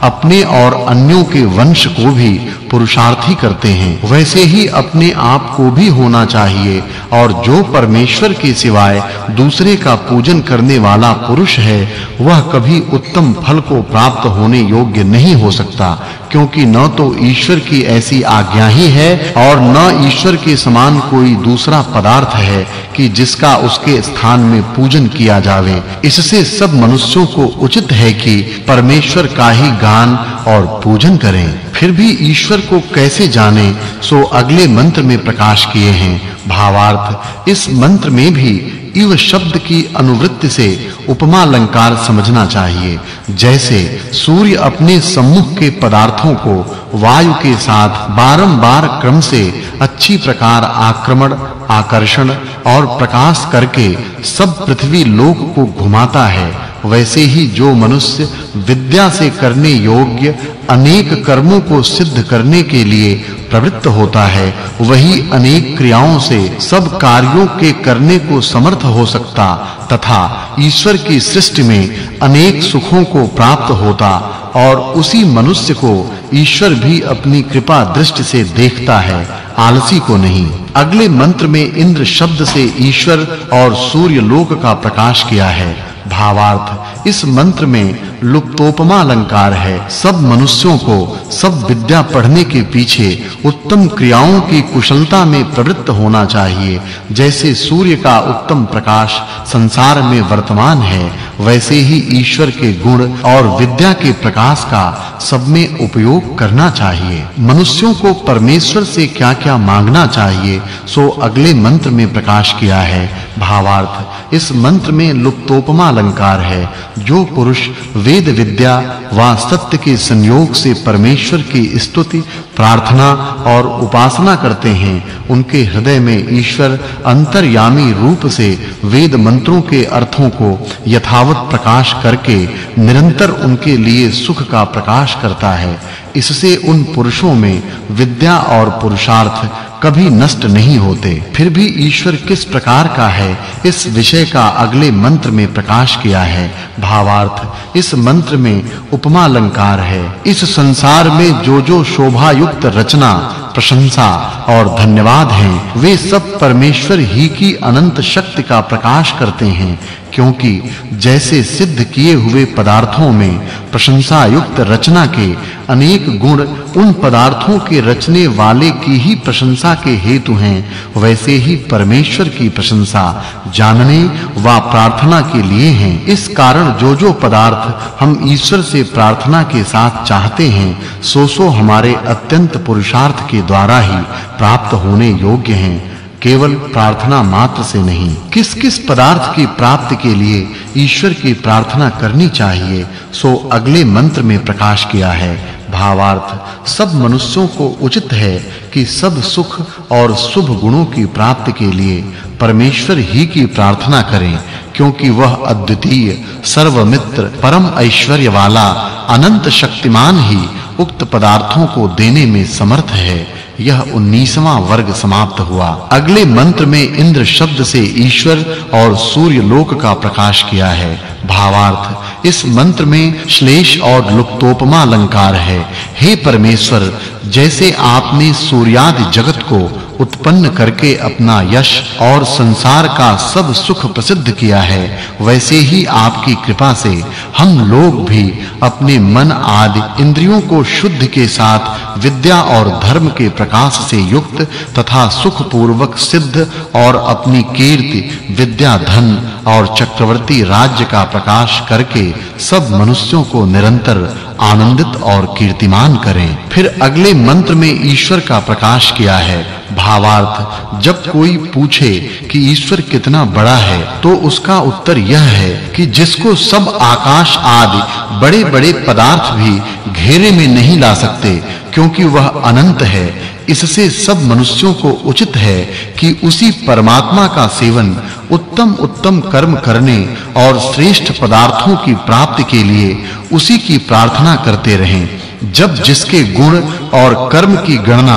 अपने और अन्यों के वंश को भी पुरुषार्थी करते हैं, वैसे ही अपने आप को भी होना चाहिए। और जो परमेश्वर के सिवाय दूसरे का पूजन करने वाला पुरुष है, वह कभी उत्तम फल को प्राप्त होने योग्य नहीं हो सकता, क्योंकि न तो ईश्वर की ऐसी आज्ञा ही है और न ईश्वर के समान कोई दूसरा पदार्थ है कि जिसका उसके स्थान में पूजन किया जावे। इससे सब मनुष्यों को उचित है कि परमेश्वर का ही गान और पूजन करें। फिर भी ईश्वर को कैसे जाने, सो अगले मंत्र में प्रकाश किए हैं। भावार्थ, इस मंत्र में भी इव शब्द की अनुवृत्ति से उपमा अलंकार समझना चाहिए। जैसे सूर्य अपने सम्मुख के पदार्थों को वायु के साथ बारंबार क्रम से अच्छी प्रकार आक्रमण, आकर्षण और प्रकाश करके सब पृथ्वी लोक को घुमाता है, वैसे ही जो मनुष्य विद्या से करने योग्य अनेक कर्मों को सिद्ध करने के लिए प्रवृत्त होता है, वही अनेक क्रियाओं से सब कार्यों के करने को समर्थ हो सकता तथा ईश्वर की सृष्टि में अनेक सुखों को प्राप्त होता, और उसी मनुष्य को ईश्वर भी अपनी कृपा दृष्टि से देखता है, आलसी को नहीं। अगले मंत्र में इंद्र शब्द से ईश्वर और सूर्य लोक का प्रकाश किया है। भावार्थ, इस मंत्र में लुप्तोपमा अलंकार है। सब मनुष्यों को सब विद्या पढ़ने के पीछे उत्तम क्रियाओं की कुशलता में प्रवृत्त होना चाहिए। जैसे सूर्य का उत्तम प्रकाश संसार में वर्तमान है, वैसे ही ईश्वर के गुण और विद्या के प्रकाश का सब में उपयोग करना चाहिए। मनुष्यों को परमेश्वर से क्या-क्या मांगना चाहिए, सो अगले मंत्र में प्रकाश किया है। भावार्थ, इस मंत्र में लुप्तोपमा अलंकार है। जो पुरुष वेद विद्या व सत्य के संयोग से परमेश्वर की स्तुति, प्रार्थना और उपासना करते हैं, उनके हृदय में ईश्वर अंतर्यामी रूप से वेद मंत्रों के अर्थों को यथावत प्रकाश करके निरंतर उनके लिए सुख का प्रकाश करता है। इससे उन पुरुषों में विद्या और पुरुषार्थ कभी नष्ट नहीं होते। फिर भी ईश्वर किस प्रकार का है, इस विषय का अगले मंत्र में प्रकाश किया है। भावार्थ, इस मंत्र में उपमा अलंकार है। इस संसार में जो जो शोभा युक्त रचना, प्रशंसा और धन्यवाद हैं, वे सब परमेश्वर ही की अनंत शक्ति का प्रकाश करते हैं, क्योंकि जैसे सिद्ध किए हुए पदार्थों में प्रशंसा युक्त रचना के अनेक गुण उन पदार्थों के रचने वाले की ही प्रशंसा के हेतु हैं, वैसे ही परमेश्वर की प्रशंसा जानने व प्रार्थना के लिए हैं। इस कारण जो जो पदार्थ हम ईश्वर से प्रार्थना के साथ चाहते हैं, सो सो हमारे अत्यंत पुरुषार्थ के द्वारा ही प्राप्त होने योग्य हैं, केवल प्रार्थना मात्र से नहीं। किस-किस पदार्थ की प्राप्ति के लिए ईश्वर की प्रार्थना करनी चाहिए, सो अगले मंत्र में प्रकाश किया है। भावार्थ, सब मनुष्यों को उचित है कि सब सुख और शुभ गुणों की प्राप्ति के लिए परमेश्वर ही की प्रार्थना करें, क्योंकि वह अद्वितीय, सर्वमित्र, परम ऐश्वर्य वाला, अनंत शक्तिमान ही उक्त पदार्थों को देने में समर्थ है। यह उन्नीसवां वर्ग समाप्त हुआ। अगले मंत्र में इंद्र शब्द से ईश्वर और सूर्य लोक का प्रकाश किया है। भावार्थ, इस मंत्र में श्लेष और लुप्तोपमा अलंकार है। हे परमेश्वर, जैसे आपने सूर्यादि जगत को उत्पन्न करके अपना यश और संसार का सब सुख प्रसिद्ध किया है, वैसे ही आपकी कृपा से हम लोग भी अपने मन आदि इंद्रियों को शुद्ध के साथ विद्या और धर्म के प्रकाश से युक्त तथा सुख पूर्वक सिद्ध और अपनी कीर्ति, विद्या, धन और चक्रवर्ती राज्य का प्रकाश करके सब मनुष्यों को निरंतर आनंदित और कीर्तिमान करें। फिर अगले मंत्र में ईश्वर का प्रकाश किया है। भावार्थ, जब कोई पूछे कि ईश्वर कितना बड़ा है, तो उसका उत्तर यह है कि जिसको सब आकाश आदि बड़े-बड़े पदार्थ भी घेरे में नहीं ला सकते, क्योंकि वह अनंत है। इससे सब मनुष्यों को उचित है कि उसी परमात्मा का सेवन, उत्तम उत्तम कर्म करने और श्रेष्ठ पदार्थों की प्राप्ति के लिए उसी की प्रार्थना करते रहें। जब जिसके गुण और कर्म की गणना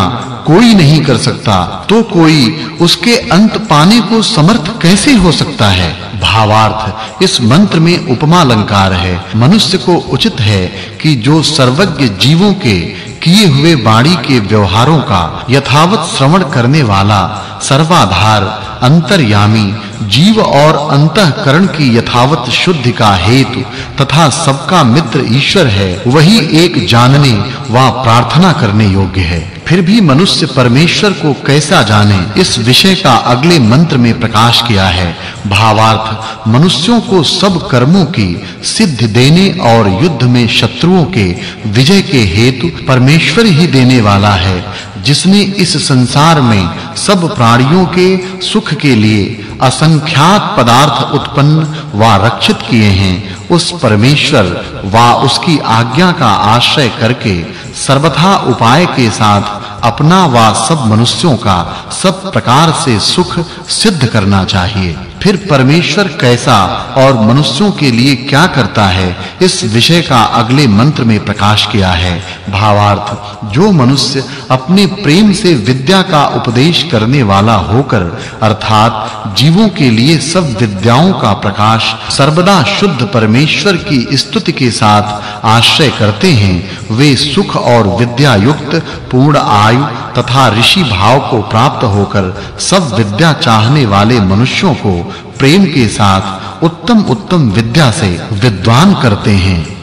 कोई नहीं कर सकता, तो कोई उसके अंत पाने को समर्थ कैसे हो सकता है? भावार्थ, इस मंत्र में उपमा अलंकार है। मनुष्य को उचित है कि जो सर्वज्ञ जीवों के किए हुए वाणी के व्यवहारों का यथावत श्रवण करने वाला, सर्वाधार, अंतर्यामी, जीव और अंतःकरण की यथावत शुद्धि का हेतु तथा सबका मित्र ईश्वर है, वही एक जानने व प्रार्थना करने योग्य है। फिर भी मनुष्य परमेश्वर को कैसा जाने, इस विषय का अगले मंत्र में प्रकाश किया है। भावार्थ, मनुष्यों को सब कर्मों की सिद्धि देने और युद्ध में शत्रुओं के विजय के हेतु परमेश्वर ही देने वाला है, जिसने इस संसार में सब प्राणियों के सुख के लिए असंख्यात पदार्थ उत्पन्न व रक्षित किए हैं। उस परमेश्वर व उसकी आज्ञा का आश्रय करके सर्वथा उपाय के साथ अपना व सब मनुष्यों का सब प्रकार से सुख सिद्ध करना चाहिए। फिर परमेश्वर कैसा और मनुष्यों के लिए क्या करता है, इस विषय का अगले मंत्र में प्रकाश किया है। भावार्थ, जो मनुष्य अपने प्रेम से विद्या का उपदेश करने वाला होकर अर्थात जीवों के लिए सब विद्याओं का प्रकाश सर्वदा शुद्ध परमेश्वर की स्तुति के साथ आश्रय करते हैं, वे सुख और विद्या युक्त पूर्ण आयु तथा ऋषि भाव को प्राप्त होकर सब विद्या चाहने वाले मनुष्यों को प्रेम के साथ उत्तम उत्तम विद्या से विद्वान करते हैं।